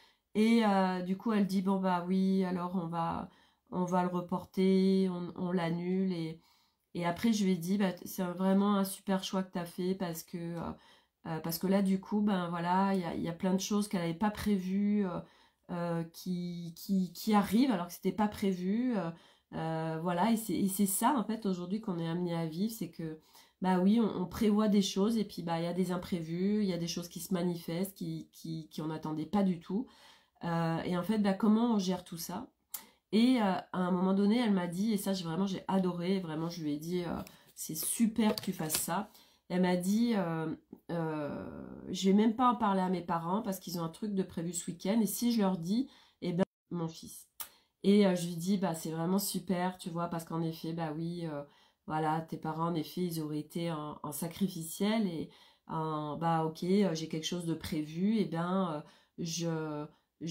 Et euh, du coup, elle dit, bon, bah oui, alors on va, on va le reporter, on, on l'annule. Et, et après, je lui ai dit, bah, c'est vraiment un super choix que tu as fait parce que... euh, euh, parce que là, du coup, ben voilà, il y a, il y a plein de choses qu'elle n'avait pas prévues euh, euh, qui, qui, qui arrivent alors que c'était pas prévu. Euh, euh, voilà, et c'est et c'est ça, en fait, aujourd'hui qu'on est amené à vivre, c'est que, bah oui, on, on prévoit des choses et puis, bah, il y a des imprévus, il y a des choses qui se manifestent, qui, qui, qui on n'attendait pas du tout. Euh, et en fait, bah, comment on gère tout ça? Et euh, à un moment donné, elle m'a dit, et ça, j'ai vraiment, j'ai adoré, vraiment, je lui ai dit, euh, c'est super que tu fasses ça. Elle m'a dit, euh, euh, je vais même pas en parler à mes parents parce qu'ils ont un truc de prévu ce week-end. Et si je leur dis, eh ben, mon fils. Et euh, je lui dis, bah, c'est vraiment super, tu vois, parce qu'en effet, bah oui, euh, voilà, tes parents, en effet, ils auraient été en, en sacrificiel et en, bah, ok, euh, j'ai quelque chose de prévu, et ben, euh, je,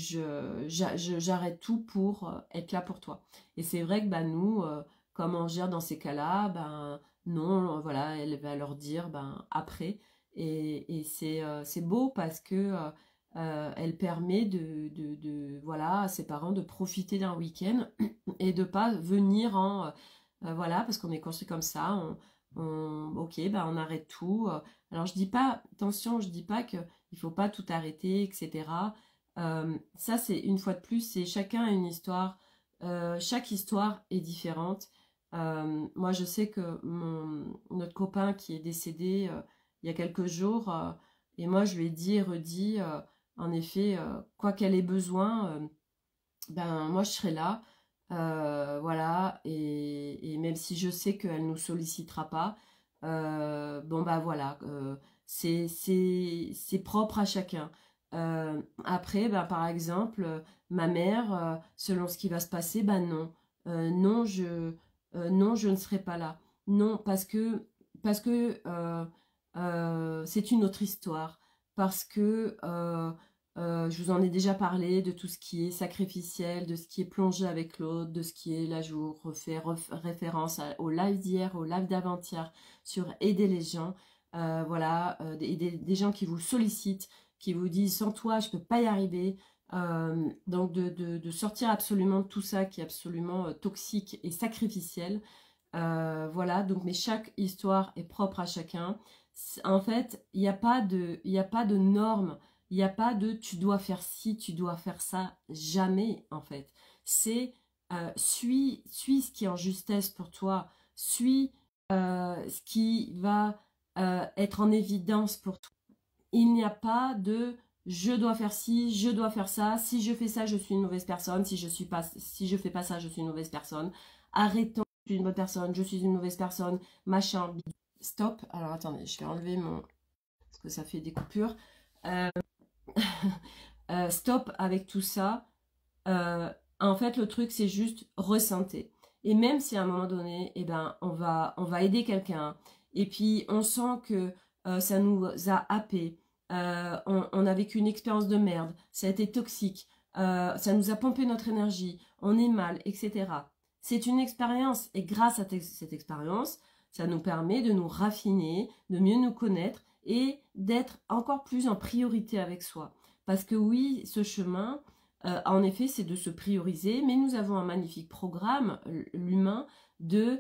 je, j'a- je- j'arrête tout pour euh, être là pour toi. Et c'est vrai que, bah, nous, euh, comment on gère dans ces cas-là, ben, non, voilà, elle va leur dire, ben, après. Et, et c'est euh, c'est beau parce que euh, euh, elle permet de, de, de, voilà, à ses parents de profiter d'un week-end et de pas venir en... euh, euh, voilà, parce qu'on est construit comme ça, on, on- ok, bah on arrête tout. euh. Alors je dis pas, attention, je dis pas qu'il ne faut pas tout arrêter, et cetera. Euh, ça, c'est une fois de plus, c'est chacun a une histoire. Euh, chaque histoire est différente. Euh, moi, je sais que mon, notre copain qui est décédé euh, il y a quelques jours, euh, et moi, je lui ai dit et redit, euh, en effet, euh, quoi qu'elle ait besoin, euh, ben moi, je serai là. Euh, voilà, et, et même si je sais qu'elle nous sollicitera pas, euh, bon, bah voilà, euh, c'est c'est- c'est propre à chacun. Euh, après, ben, par exemple, euh, ma mère, euh, selon ce qui va se passer, ben non, Euh, non, je, euh, non, je ne serai pas là. Non, parce que, parce que euh, euh, c'est une autre histoire. Parce que euh, euh, je vous en ai déjà parlé de tout ce qui est sacrificiel, de ce qui est plongé avec l'autre, de ce qui est, là je vous refais ref- référence à- au live d'hier, au live d'avant-hier sur aider les gens. Euh, voilà, euh, des, des- des gens qui vous sollicitent, qui vous disent sans toi je peux pas y arriver. Euh, donc de, de- de sortir absolument de tout ça qui est absolument euh, toxique et sacrificiel. Euh, voilà, donc mais chaque histoire est propre à chacun. C'est- En fait, il n'y a pas de, il n'y a pas de normes, il n'y a pas de tu dois faire ci, tu dois faire ça. Jamais, en fait. C'est euh, suis, suis ce qui est en justesse pour toi, suis euh, ce qui va euh, être en évidence pour toi. Il n'y a pas de je dois faire ci, je dois faire ça, si je fais ça, je suis une mauvaise personne, si je suis pas, si je fais pas ça, je suis une mauvaise personne, arrêtons, je suis une bonne personne, je suis une mauvaise personne, machin, stop. Alors attendez, je vais enlever mon, parce que ça fait des coupures, euh... euh, stop avec tout ça. Euh, en fait, le truc, c'est juste ressentir. Et même si à un moment donné, eh ben, on va, on va aider quelqu'un, et puis on sent que euh, ça nous a happé, euh, on, on a vécu une expérience de merde, ça a été toxique, euh, ça nous a pompé notre énergie, on est mal, et cetera. C'est une expérience, et grâce à cette expérience, ça nous permet de nous raffiner, de mieux nous connaître, et d'être encore plus en priorité avec soi. Parce que oui, ce chemin, euh, en effet, c'est de se prioriser, mais nous avons un magnifique programme, l'humain, de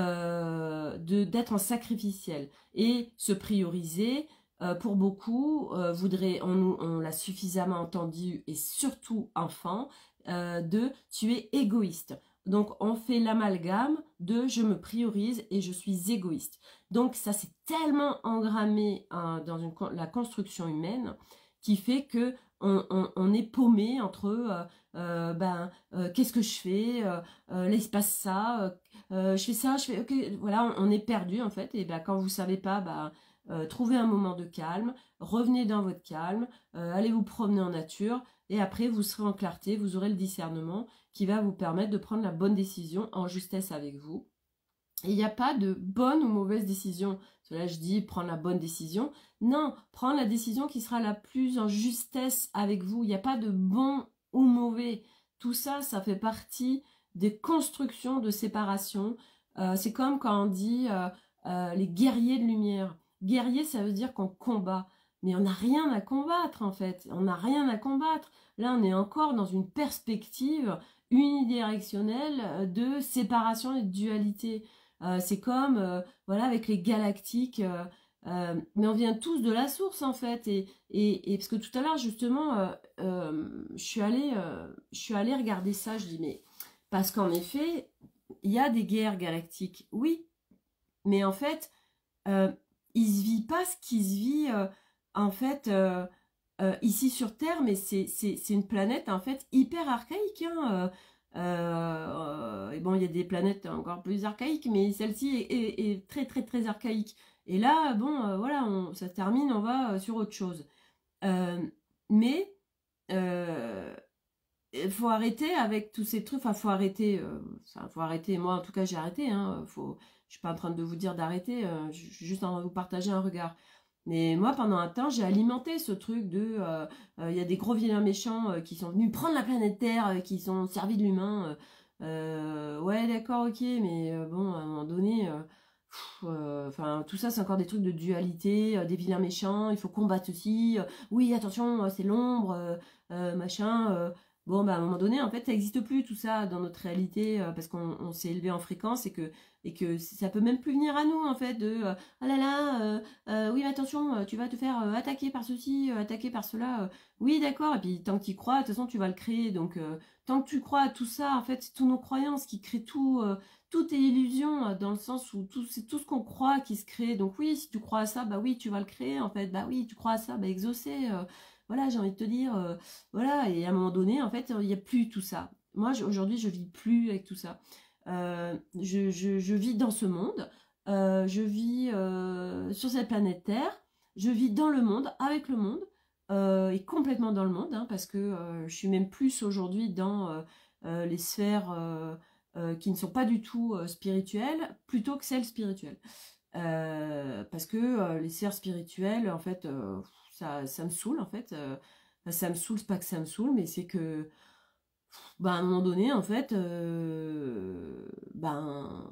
euh, d'être en sacrificiel. Et se prioriser, euh, pour beaucoup, euh, voudrait, on, on l'a suffisamment entendu, et surtout enfant, euh, de tu es égoïste. Donc, on fait l'amalgame de je me priorise et je suis égoïste. Donc, ça, c'est tellement engrammé hein, dans une, la construction humaine qui fait que on, on, on est paumé entre euh, euh, ben, euh, qu'est-ce que je fais euh, euh, là, il se passe ça, euh, euh, je fais ça, je fais ok, voilà, on, on est perdu en fait. Et ben, quand vous savez pas, ben, euh, trouvez un moment de calme, revenez dans votre calme, euh, allez vous promener en nature. Et après, vous serez en clarté, vous aurez le discernement qui va vous permettre de prendre la bonne décision en justesse avec vous. Et il n'y a pas de bonne ou mauvaise décision. Cela, je dis prendre la bonne décision. Non, prendre la décision qui sera la plus en justesse avec vous. Il n'y a pas de bon ou mauvais. Tout ça, ça fait partie des constructions de séparation. Euh, c'est comme quand on dit euh, euh, les guerriers de lumière. Guerrier, ça veut dire qu'on combat. Mais on n'a rien à combattre en fait. On n'a rien à combattre. Là, on est encore dans une perspective unidirectionnelle de séparation et de dualité. Euh, c'est comme, euh, voilà, avec les galactiques, euh, euh, mais on vient tous de la source en fait. Et, et, et parce que tout à l'heure justement, euh, euh, je suis allée, euh, je suis allée regarder ça. Je dis mais parce qu'en effet, il y a des guerres galactiques, oui, mais en fait, euh, il se vit pas ce qui se vit euh, en fait euh, euh, ici sur Terre, mais c'est c'est une planète en fait hyper archaïque. Hein, euh, euh, et bon, il y a des planètes encore plus archaïques, mais celle-ci est, est, est très très très archaïque. Et là, bon, euh, voilà, on, ça termine, on va sur autre chose. Euh, mais euh, il faut arrêter avec tous ces trucs. Enfin, faut arrêter. Euh, enfin, faut arrêter. Moi, en tout cas, j'ai arrêté. Hein, faut, je suis pas en train de vous dire d'arrêter. Euh, je suis juste en train de vous partager un regard. Mais moi, pendant un temps, j'ai alimenté ce truc de... Il euh, euh, y a des gros vilains méchants euh, qui sont venus prendre la planète Terre, euh, qui sont servis de l'humain. Euh, ouais, d'accord, ok, mais euh, bon, à un moment donné... Enfin, euh, tout ça, c'est encore des trucs de dualité, euh, des vilains méchants, il faut combattre ceci. Euh, oui, attention, c'est l'ombre, euh, euh, machin... Euh, bon, bah, à un moment donné, en fait, ça n'existe plus tout ça dans notre réalité euh, parce qu'on on s'est élevé en fréquence et que, et que ça peut même plus venir à nous, en fait, de euh, ah là là, euh, euh, oui, mais attention, euh, tu vas te faire euh, attaquer par ceci, euh, attaquer par cela. Euh, oui, d'accord, et puis tant que tu y crois, de toute façon, tu vas le créer. Donc, euh, tant que tu crois à tout ça, en fait, c'est toutes nos croyances qui créent tout. Euh, tout est illusion euh, dans le sens où tout, c'est tout ce qu'on croit qui se crée. Donc, oui, si tu crois à ça, bah oui, tu vas le créer, en fait. Bah oui, tu crois à ça, bah exaucer. Euh, voilà, j'ai envie de te dire, euh, voilà, et à un moment donné, en fait, il n'y a plus tout ça. Moi, aujourd'hui, je vis plus avec tout ça. Euh, je, je, je vis dans ce monde, euh, je vis euh, sur cette planète Terre, je vis dans le monde, avec le monde, euh, et complètement dans le monde, hein, parce que euh, je suis même plus aujourd'hui dans euh, euh, les sphères euh, euh, qui ne sont pas du tout euh, spirituelles, plutôt que celles spirituelles. Euh, parce que euh, les sphères spirituelles, en fait... Euh, Ça, ça me saoule en fait. Euh, ça me saoule, c'est pas que ça me saoule, mais c'est que ben, à un moment donné, en fait, euh, ben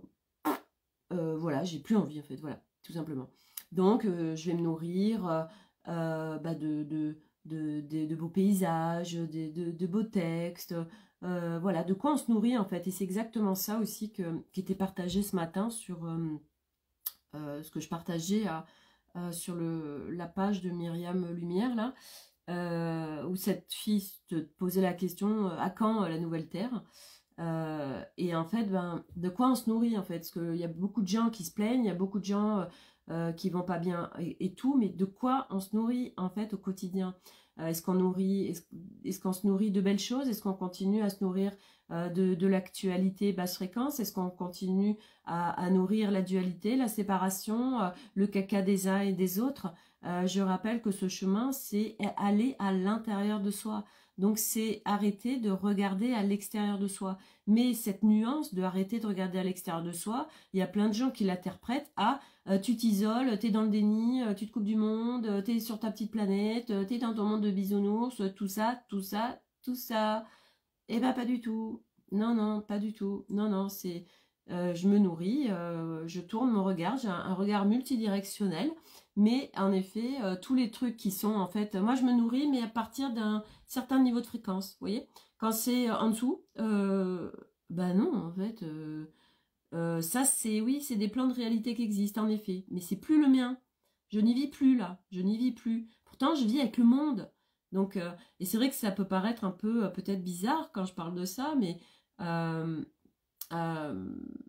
euh, voilà, j'ai plus envie en fait, voilà, tout simplement. Donc euh, je vais me nourrir euh, euh, bah, de, de, de, de, de beaux paysages, de, de, de beaux textes, euh, voilà, de quoi on se nourrit en fait. Et c'est exactement ça aussi que, qui était partagé ce matin sur euh, euh, ce que je partageais à Euh, sur le, la page de Myriam Lumière, là, euh, où cette fille te posait la question euh, à quand euh, la nouvelle Terre euh, et en fait, ben, de quoi on se nourrit, en fait, parce qu'il y a beaucoup de gens qui se plaignent, il y a beaucoup de gens euh, qui vont pas bien et, et tout, mais de quoi on se nourrit, en fait, au quotidien. Euh, est-ce qu'on nourrit, est-ce, est-ce qu'on se nourrit de belles choses? Est-ce qu'on continue à se nourrir euh, de, de l'actualité basse fréquence? Est-ce qu'on continue à, à nourrir la dualité, la séparation, euh, le caca des uns et des autres? euh, Je rappelle que ce chemin, c'est aller à l'intérieur de soi. Donc c'est arrêter de regarder à l'extérieur de soi. Mais cette nuance de arrêter de regarder à l'extérieur de soi, il y a plein de gens qui l'interprètent à euh, tu t'isoles, t'es dans le déni, euh, tu te coupes du monde, euh, t'es sur ta petite planète, euh, t'es dans ton monde de bisounours, euh, tout ça, tout ça, tout ça. Eh ben pas du tout. Non, non, pas du tout. Non, non, c'est... euh, je me nourris, euh, je tourne mon regard, j'ai un, un regard multidirectionnel, mais en effet, euh, tous les trucs qui sont en fait... Moi, je me nourris, mais à partir d'un certain niveau de fréquence, vous voyez? Quand c'est en dessous, euh, ben non, en fait... euh, euh, ça, c'est... Oui, c'est des plans de réalité qui existent, en effet, mais c'est plus le mien. Je n'y vis plus, là. Je n'y vis plus. Pourtant, je vis avec le monde. Donc, euh, et c'est vrai que ça peut paraître un peu euh, peut-être bizarre quand je parle de ça, mais euh, euh,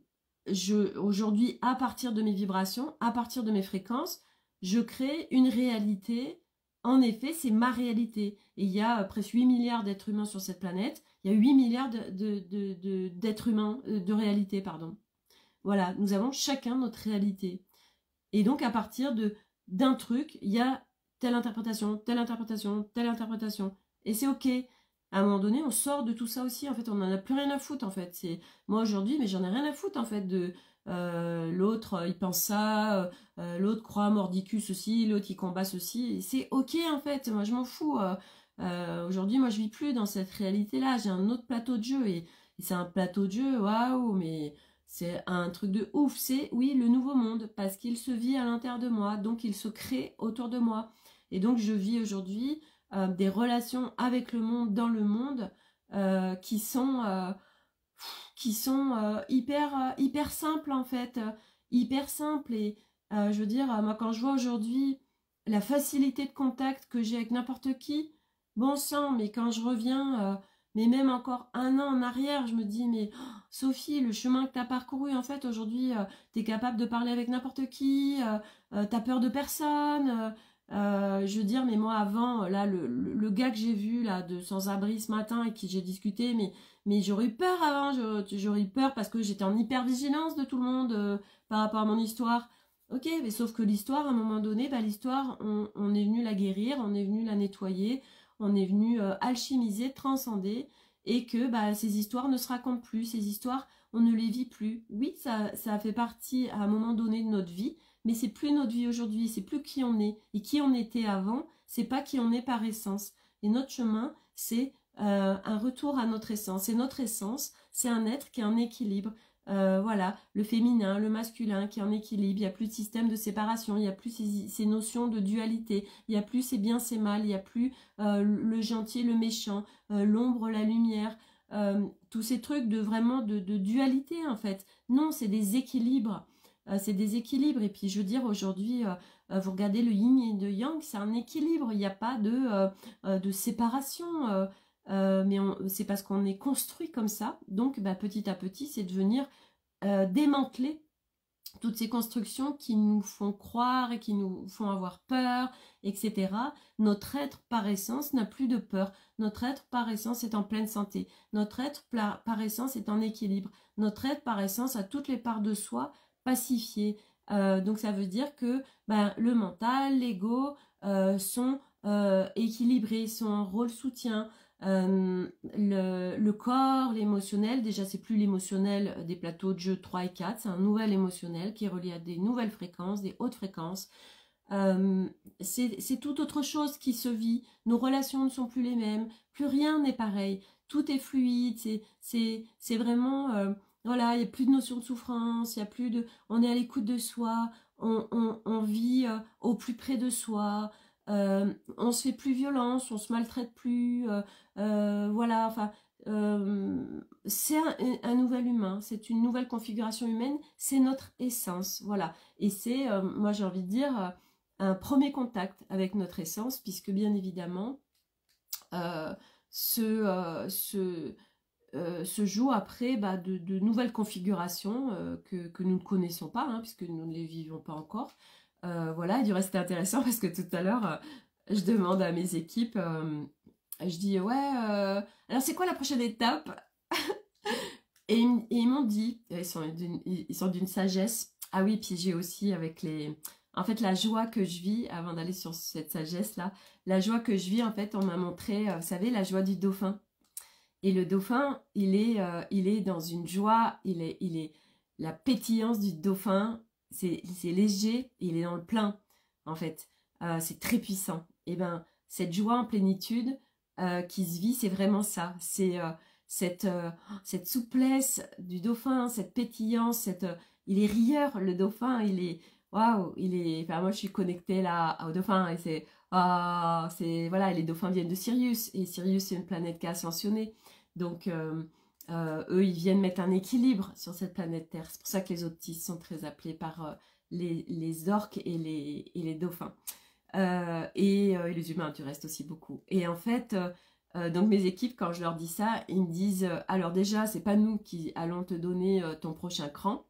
je, aujourd'hui, à partir de mes vibrations, à partir de mes fréquences, je crée une réalité. En effet, c'est ma réalité. Et il y a euh, presque huit milliards d'êtres humains sur cette planète. Il y a huit milliards de, de, de, de, d'êtres humains, euh, de réalité, pardon. Voilà, nous avons chacun notre réalité. Et donc, à partir de d'un truc, il y a telle interprétation, telle interprétation, telle interprétation. Et c'est OK. À un moment donné, on sort de tout ça aussi. En fait, on n'en a plus rien à foutre, en fait. C'est moi, aujourd'hui, mais j'en ai rien à foutre, en fait, de euh, l'autre, euh, il pense ça, euh, l'autre croit mordicus ceci, l'autre, il combat ceci. C'est OK, en fait. Moi, je m'en fous. Euh, euh, aujourd'hui, moi, je vis plus dans cette réalité-là. J'ai un autre plateau de jeu. Et, et c'est un plateau de jeu, waouh, mais... C'est un truc de ouf, c'est oui le nouveau monde, parce qu'il se vit à l'intérieur de moi, donc il se crée autour de moi. Et donc je vis aujourd'hui euh, des relations avec le monde, dans le monde, euh, qui sont, euh, qui sont euh, hyper, euh, hyper simples en fait, euh, hyper simples. Et euh, je veux dire, euh, moi quand je vois aujourd'hui la facilité de contact que j'ai avec n'importe qui, bon sang, mais quand je reviens... Euh, mais même encore un an en arrière, je me dis, mais oh, Sophie, le chemin que tu as parcouru, en fait, aujourd'hui, euh, tu es capable de parler avec n'importe qui, euh, euh, tu as peur de personne. Euh, euh, je veux dire, mais moi, avant, là, le, le, le gars que j'ai vu, là, de sans-abri ce matin, et qui j'ai discuté, mais, mais j'aurais eu peur avant, j'aurais eu peur parce que j'étais en hyper-vigilance de tout le monde euh, par rapport à mon histoire. Ok, mais sauf que l'histoire, à un moment donné, bah, l'histoire, on, on est venu la guérir, on est venu la nettoyer, on est venu euh, alchimiser, transcender, et que bah, ces histoires ne se racontent plus, ces histoires, on ne les vit plus. Oui, ça, ça fait partie à un moment donné de notre vie, mais c'est plus notre vie aujourd'hui, c'est plus qui on est. Et qui on était avant, c'est pas qui on est par essence. Et notre chemin, c'est euh, un retour à notre essence. Et notre essence, c'est un être qui est en équilibre. Euh, voilà, le féminin, le masculin qui est en équilibre, il n'y a plus de système de séparation, il n'y a plus ces, ces notions de dualité, il n'y a plus c'est bien, c'est mal, il n'y a plus euh, le gentil, le méchant, euh, l'ombre, la lumière, euh, tous ces trucs de vraiment de, de dualité en fait. Non, c'est des équilibres, euh, c'est des équilibres. Et puis je veux dire aujourd'hui, euh, euh, vous regardez le yin et le yang, c'est un équilibre, il n'y a pas de, euh, euh, de séparation. Euh, Euh, mais c'est parce qu'on est construit comme ça, donc bah, petit à petit, c'est de venir euh, démanteler toutes ces constructions qui nous font croire et qui nous font avoir peur, et cetera. Notre être par essence n'a plus de peur, notre être par essence est en pleine santé, notre être par essence est en équilibre, notre être par essence a toutes les parts de soi pacifiées. Euh, donc ça veut dire que bah, le mental, l'ego euh, sont euh, équilibrés, sont en rôle soutien. Euh, le, le corps, l'émotionnel, déjà c'est plus l'émotionnel des plateaux de jeu trois et quatre, c'est un nouvel émotionnel qui est relié à des nouvelles fréquences, des hautes fréquences. Euh, c'est tout autre chose qui se vit, nos relations ne sont plus les mêmes, plus rien n'est pareil, tout est fluide, c'est vraiment, euh, voilà, il n'y a plus de notion de souffrance, il y a plus de, on est à l'écoute de soi, on, on, on vit euh, au plus près de soi, euh, on se fait plus violence, on se maltraite plus, euh, euh, voilà, enfin, euh, c'est un, un nouvel humain, c'est une nouvelle configuration humaine, c'est notre essence, voilà, et c'est, euh, moi j'ai envie de dire, euh, un premier contact avec notre essence, puisque bien évidemment, euh, ce, euh, ce, euh, se joue après bah, de, de nouvelles configurations euh, que, que nous ne connaissons pas, hein, puisque nous ne les vivons pas encore. Euh, voilà, et du reste, c'était intéressant parce que tout à l'heure, je demande à mes équipes, euh, je dis ouais, euh, alors c'est quoi la prochaine étape? Et, ils et ils m'ont dit, ils sont d'une ils sont d'une sagesse. Ah oui, puis j'ai aussi avec les... En fait, la joie que je vis, avant d'aller sur cette sagesse-là, la joie que je vis, en fait, on m'a montré, euh, vous savez, la joie du dauphin. Et le dauphin, il est, euh, il est dans une joie, il est, il est la pétillance du dauphin, c'est léger, il est dans le plein, en fait. Euh, c'est très puissant. Et ben, cette joie en plénitude euh, qui se vit, c'est vraiment ça. C'est euh, cette, euh, cette souplesse du dauphin, cette pétillance, cette, euh, il est rieur, le dauphin, il est, waouh, il est, enfin moi je suis connectée là au dauphin et c'est, ah, c'est, voilà, les dauphins viennent de Sirius et Sirius c'est une planète qui a ascensionné. Donc, euh, euh, eux, ils viennent mettre un équilibre sur cette planète Terre. C'est pour ça que les autistes sont très appelés par euh, les, les orques et les, et les dauphins. Euh, et, euh, et les humains, du reste aussi beaucoup. Et en fait, euh, euh, donc mes équipes, quand je leur dis ça, ils me disent, euh, alors déjà, c'est pas nous qui allons te donner euh, ton prochain cran,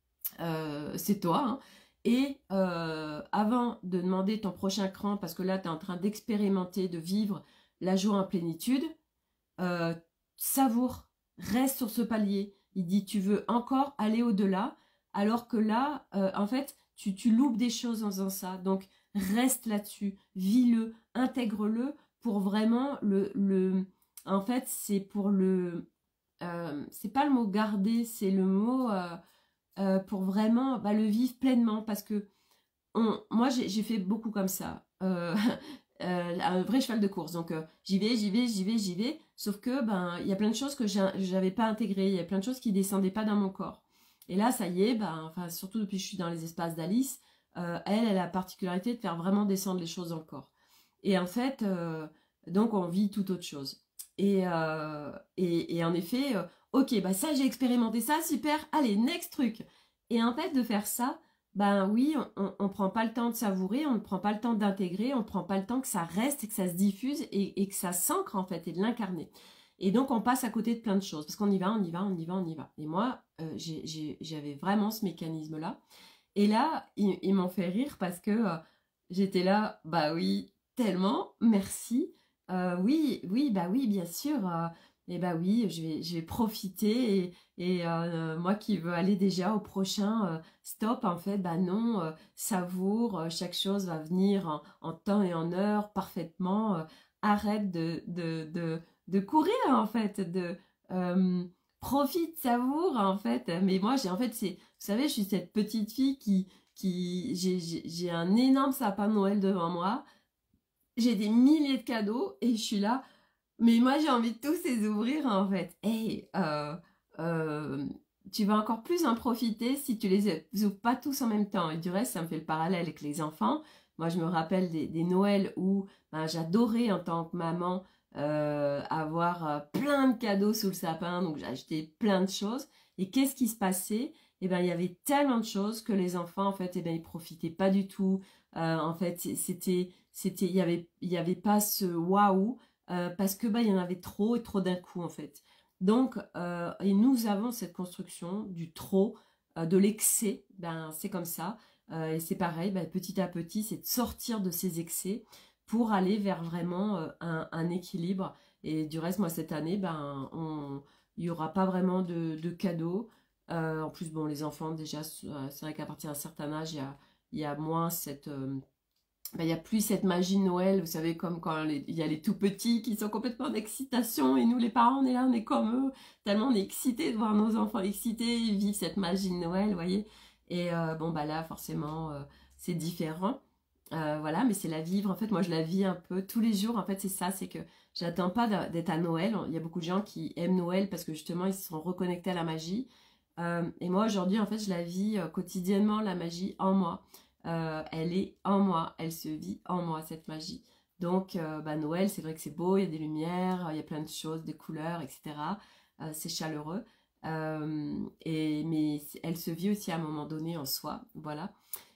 euh, c'est toi, hein. Et euh, avant de demander ton prochain cran, parce que là, tu es en train d'expérimenter, de vivre la joie en plénitude, euh, savoure, reste sur ce palier. Il dit, tu veux encore aller au-delà, alors que là, euh, en fait, tu, tu loupes des choses en faisant ça. Donc, reste là-dessus, vis-le, intègre-le pour vraiment le... le en fait, c'est pour le... Euh, c'est pas le mot garder, c'est le mot euh, euh, pour vraiment bah, le vivre pleinement. Parce que on, moi, j'ai fait beaucoup comme ça. Euh, euh, un vrai cheval de course. Donc, euh, j'y vais, j'y vais, j'y vais, j'y vais. Sauf que, ben, il y a plein de choses que j'avais pas intégrées. Il y a plein de choses qui descendaient pas dans mon corps. Et là, ça y est, ben, enfin, surtout depuis que je suis dans les espaces d'Alice, euh, elle, elle a la particularité de faire vraiment descendre les choses dans le corps. Et en fait, euh, donc, on vit tout autre chose. Et, euh, et, et en effet, euh, ok, bah ça, j'ai expérimenté ça, super. Allez, next truc. Et en fait, de faire ça, ben oui, on ne prend pas le temps de savourer, on ne prend pas le temps d'intégrer, on ne prend pas le temps que ça reste et que ça se diffuse et, et que ça s'ancre en fait et de l'incarner. Et donc on passe à côté de plein de choses parce qu'on y va, on y va, on y va, on y va. Et moi, euh, j'avais vraiment ce mécanisme-là. Et là, ils, ils m'ont fait rire parce que euh, j'étais là, bah oui, tellement, merci. Euh, oui, oui, bah oui, bien sûr. Euh, et bah oui, je vais, je vais profiter. Et, et euh, moi qui veux aller déjà au prochain euh, stop, en fait, bah non, euh, savoure, euh, chaque chose va venir en, en temps et en heure, parfaitement. Euh, arrête de, de, de, de courir, en fait, de... euh, profite, savoure, en fait. Mais moi, j'ai en fait, c'est, vous savez, je suis cette petite fille qui, qui, j'ai un énorme sapin de Noël devant moi. J'ai des milliers de cadeaux et je suis là. Mais moi, j'ai envie de tous les ouvrir, en fait. Et euh, euh, tu vas encore plus en profiter si tu les ouvres pas tous en même temps. Et du reste, ça me fait le parallèle avec les enfants. Moi, je me rappelle des, des Noëls où ben, j'adorais en tant que maman euh, avoir euh, plein de cadeaux sous le sapin. Donc, j'ai acheté plein de choses. Et qu'est-ce qui se passait? Eh ben, il y avait tellement de choses que les enfants, en fait, eh ben, ils profitaient pas du tout. Euh, en fait, c'était, c'était, il y avait, il y avait pas ce waouh. Euh, parce que bah, il y en avait trop et trop d'un coup en fait. Donc, euh, et nous avons cette construction du trop, euh, de l'excès, ben, c'est comme ça. Euh, et c'est pareil, ben, petit à petit, c'est de sortir de ces excès pour aller vers vraiment euh, un, un équilibre. Et du reste, moi, cette année, ben, on, il n'y aura pas vraiment de, de cadeaux. Euh, en plus, bon, les enfants, déjà, c'est vrai qu'à partir d'un certain âge, il y a, il y a moins cette... euh, ben, il n'y a plus cette magie de Noël, vous savez, comme quand les- il y a les tout petits qui sont complètement en excitation et nous les parents on est là, on est comme eux, tellement on est excités de voir nos enfants excités, ils vivent cette magie de Noël, vous voyez. Et euh, bon bah là forcément euh, c'est différent, Euh, voilà, mais c'est la vivre, en fait moi je la vis un peu tous les jours, en fait c'est ça, c'est que j'attends pas d'a- d'être à Noël, il y a beaucoup de gens qui aiment Noël parce que justement ils se sont reconnectés à la magie. Euh, et moi aujourd'hui en fait je la vis euh, quotidiennement, la magie en moi. Euh, elle est en moi, elle se vit en moi, cette magie. Donc, euh, bah, Noël, c'est vrai que c'est beau, il y a des lumières, il y a plein de choses, des couleurs, et cetera. Euh, c'est chaleureux. Euh, et, mais elle se vit aussi à un moment donné en soi, voilà.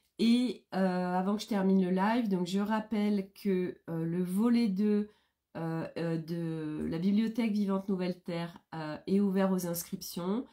Et euh, avant que je termine le live, donc je rappelle que euh, le volet deux euh, euh, de la bibliothèque Vivante Nouvelle Terre euh, est ouvert aux inscriptions.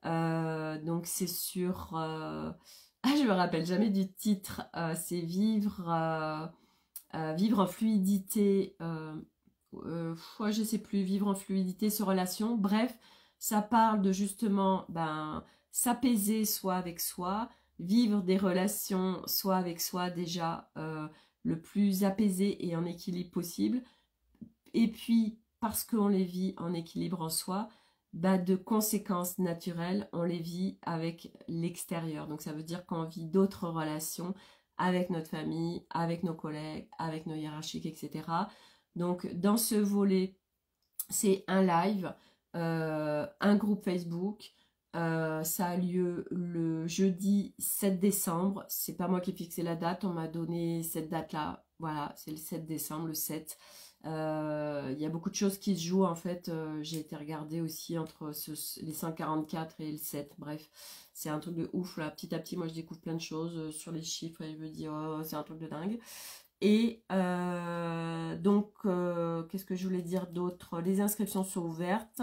Euh, donc c'est sur... euh, Ah, je me rappelle jamais du titre. Euh, c'est Vivre... euh, Euh, vivre en fluidité, euh, euh, ouais, je sais plus, vivre en fluidité, se relation. Bref, ça parle de justement ben, s'apaiser soit avec soi, vivre des relations soit avec soi déjà euh, le plus apaisé et en équilibre possible. Et puis, parce qu'on les vit en équilibre en soi, bah, de conséquences naturelles, on les vit avec l'extérieur. Donc ça veut dire qu'on vit d'autres relations avec notre famille, avec nos collègues, avec nos hiérarchiques, et cetera. Donc dans ce volet, c'est un live, euh, un groupe Facebook. Euh, ça a lieu le jeudi sept décembre. C'est pas moi qui ai fixé la date, on m'a donné cette date-là. Voilà, c'est le sept décembre, le sept. Euh, Il y a beaucoup de choses qui se jouent en fait. Euh, j'ai été regarder aussi entre ce, les cent quarante-quatre et le sept. Bref, c'est un truc de ouf là. Petit à petit, moi je découvre plein de choses euh, sur les chiffres et je me dis, oh, c'est un truc de dingue. Et euh, donc, euh, qu'est-ce que je voulais dire d'autre? Les inscriptions sont ouvertes.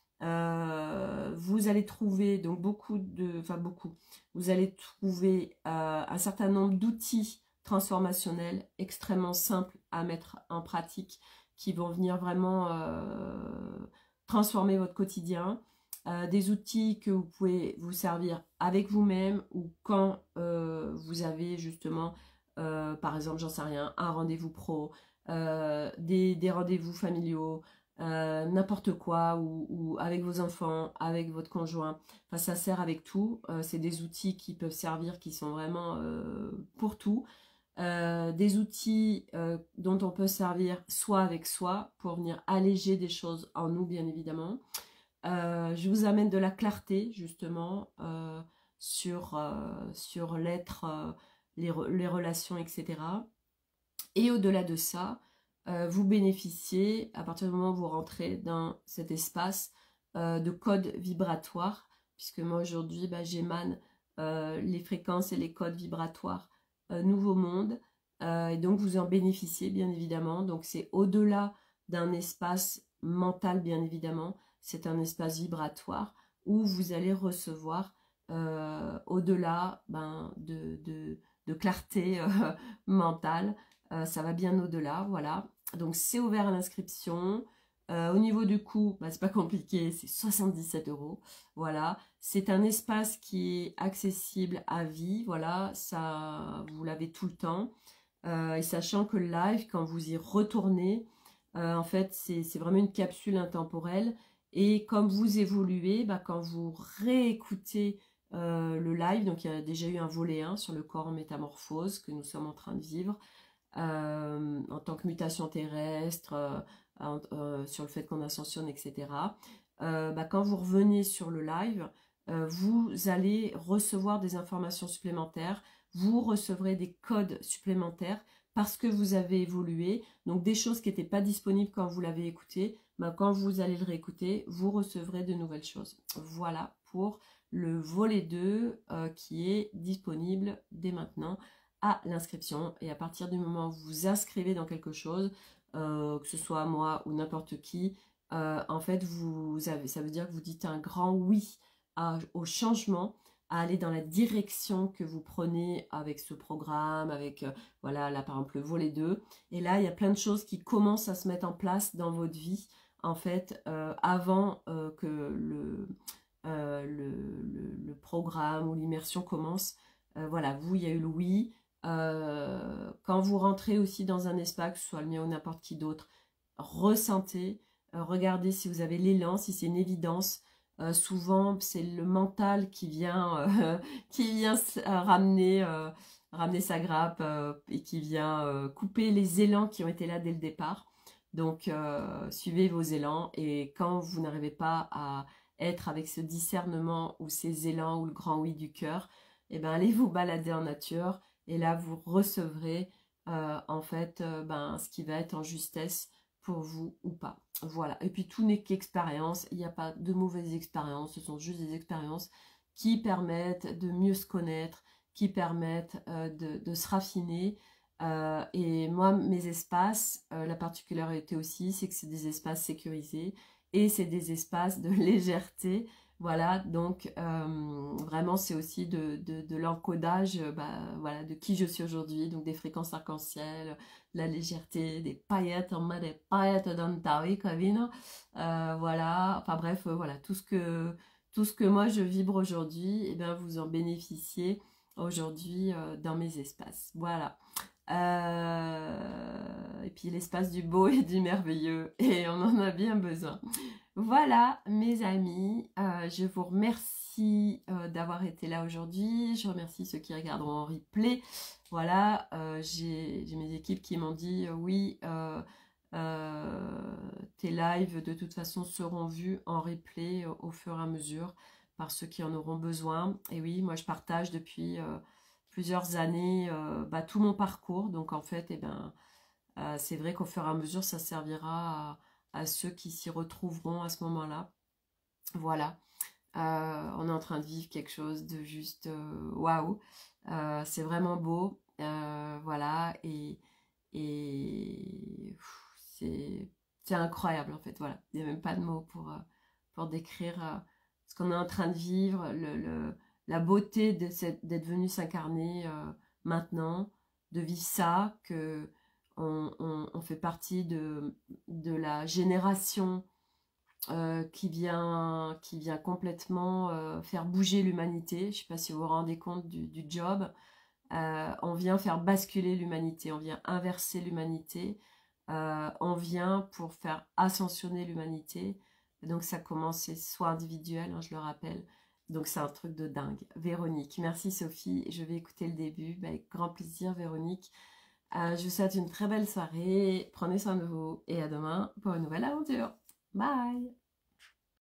Euh, vous allez trouver donc beaucoup de, enfin beaucoup, vous allez trouver euh, un certain nombre d'outils transformationnels extrêmement simples à mettre en pratique qui vont venir vraiment euh, transformer votre quotidien. Euh, des outils que vous pouvez vous servir avec vous-même ou quand euh, vous avez justement, euh, par exemple, j'en sais rien, un rendez-vous pro, euh, des, des rendez-vous familiaux, euh, n'importe quoi, ou, ou avec vos enfants, avec votre conjoint. Enfin, ça sert avec tout. Euh, c'est des outils qui peuvent servir, qui sont vraiment euh, pour tout. Euh, des outils euh, dont on peut servir soit avec soi, pour venir alléger des choses en nous, bien évidemment. Euh, je vous amène de la clarté, justement, euh, sur, euh, sur l'être, euh, les, re les relations, et cetera. Et au-delà de ça, euh, vous bénéficiez, à partir du moment où vous rentrez dans cet espace, euh, de codes vibratoires, puisque moi aujourd'hui, bah, j'émane euh, les fréquences et les codes vibratoires euh, Nouveau Monde, euh, et donc vous en bénéficiez bien évidemment. Donc c'est au-delà d'un espace mental bien évidemment, c'est un espace vibratoire où vous allez recevoir euh, au-delà ben, de, de, de clarté euh, mentale. Euh, ça va bien au-delà, voilà. Donc c'est ouvert à l'inscription. Euh, au niveau du coût, bah, c'est pas compliqué, c'est soixante-dix-sept euros. Voilà, c'est un espace qui est accessible à vie, voilà, ça, vous l'avez tout le temps. Euh, et sachant que le live, quand vous y retournez, euh, en fait, c'est vraiment une capsule intemporelle. Et comme vous évoluez, bah, quand vous réécoutez euh, le live, donc il y a déjà eu un volet un sur le corps en métamorphose que nous sommes en train de vivre, euh, en tant que mutation terrestre, euh, euh, sur le fait qu'on ascensionne, et cetera. Euh, bah, quand vous revenez sur le live, euh, vous allez recevoir des informations supplémentaires, vous recevrez des codes supplémentaires parce que vous avez évolué, donc des choses qui n'étaient pas disponibles quand vous l'avez écouté, bah, quand vous allez le réécouter, vous recevrez de nouvelles choses. Voilà pour le volet deux euh, qui est disponible dès maintenant à l'inscription. Et à partir du moment où vous vous inscrivez dans quelque chose, euh, que ce soit moi ou n'importe qui, euh, en fait, vous avez, ça veut dire que vous dites un grand oui à, au changement, à aller dans la direction que vous prenez avec ce programme, avec, euh, voilà, là par exemple le volet deux. Et là, il y a plein de choses qui commencent à se mettre en place dans votre vie, en fait, euh, avant euh, que le, euh, le, le, le programme ou l'immersion commence. Euh, voilà, vous, il y a eu le oui. Euh, quand vous rentrez aussi dans un espace, que ce soit le mien ou n'importe qui d'autre, ressentez, euh, regardez si vous avez l'élan, si c'est une évidence. Euh, souvent, c'est le mental qui vient, euh, qui vient euh, ramener, euh, ramener sa grappe euh, et qui vient euh, couper les élans qui ont été là dès le départ. Donc, euh, suivez vos élans et quand vous n'arrivez pas à être avec ce discernement ou ces élans ou le grand oui du cœur, eh ben, allez vous balader en nature. Et là, vous recevrez euh, en fait euh, ben, ce qui va être en justesse pour vous ou pas. Voilà. Et puis tout n'est qu'expérience. Il n'y a pas de mauvaises expériences. Ce sont juste des expériences qui permettent de mieux se connaître, qui permettent euh, de, de se raffiner. Euh, et moi, mes espaces, euh, la particularité aussi, c'est que c'est des espaces sécurisés. et c'est des espaces de légèreté. Voilà, donc euh, vraiment c'est aussi de, de, de l'encodage euh, bah, voilà, de qui je suis aujourd'hui, donc des fréquences arc-en-ciel, de la légèreté, des paillettes en mode des paillettes dans ta vie, Kevin. Euh, voilà, enfin bref, euh, voilà, tout ce que tout ce que moi je vibre aujourd'hui, et bien vous en bénéficiez aujourd'hui euh, dans mes espaces. Voilà. Euh, et puis l'espace du beau et du merveilleux, et on en a bien besoin. Voilà mes amis, euh, je vous remercie euh, d'avoir été là aujourd'hui, je remercie ceux qui regarderont en replay. Voilà, euh, j'ai mes équipes qui m'ont dit euh, oui, euh, euh, tes lives de toute façon seront vus en replay au, au fur et à mesure par ceux qui en auront besoin. Et oui, moi je partage depuis euh, plusieurs années euh, bah, tout mon parcours, donc en fait, eh ben, euh, c'est vrai qu'au fur et à mesure ça servira à à ceux qui s'y retrouveront à ce moment-là. Voilà, euh, on est en train de vivre quelque chose de juste euh, waouh, euh, c'est vraiment beau, euh, voilà, et, et c'est incroyable en fait, voilà, il n'y a même pas de mots pour, euh, pour décrire euh, ce qu'on est en train de vivre, le, le, la beauté d'être venu s'incarner euh, maintenant, de vivre ça, que on, on, on fait partie de, de la génération euh, qui, vient, qui vient complètement euh, faire bouger l'humanité. Je ne sais pas si vous vous rendez compte du, du job. Euh, on vient faire basculer l'humanité, on vient inverser l'humanité, euh, on vient pour faire ascensionner l'humanité. Donc ça commence, c'est soit individuel, hein, je le rappelle. Donc c'est un truc de dingue. Véronique, merci Sophie. Je vais écouter le début. Ben, avec grand plaisir Véronique. Euh, je vous souhaite une très belle soirée. Prenez soin de vous et à demain pour une nouvelle aventure. Bye!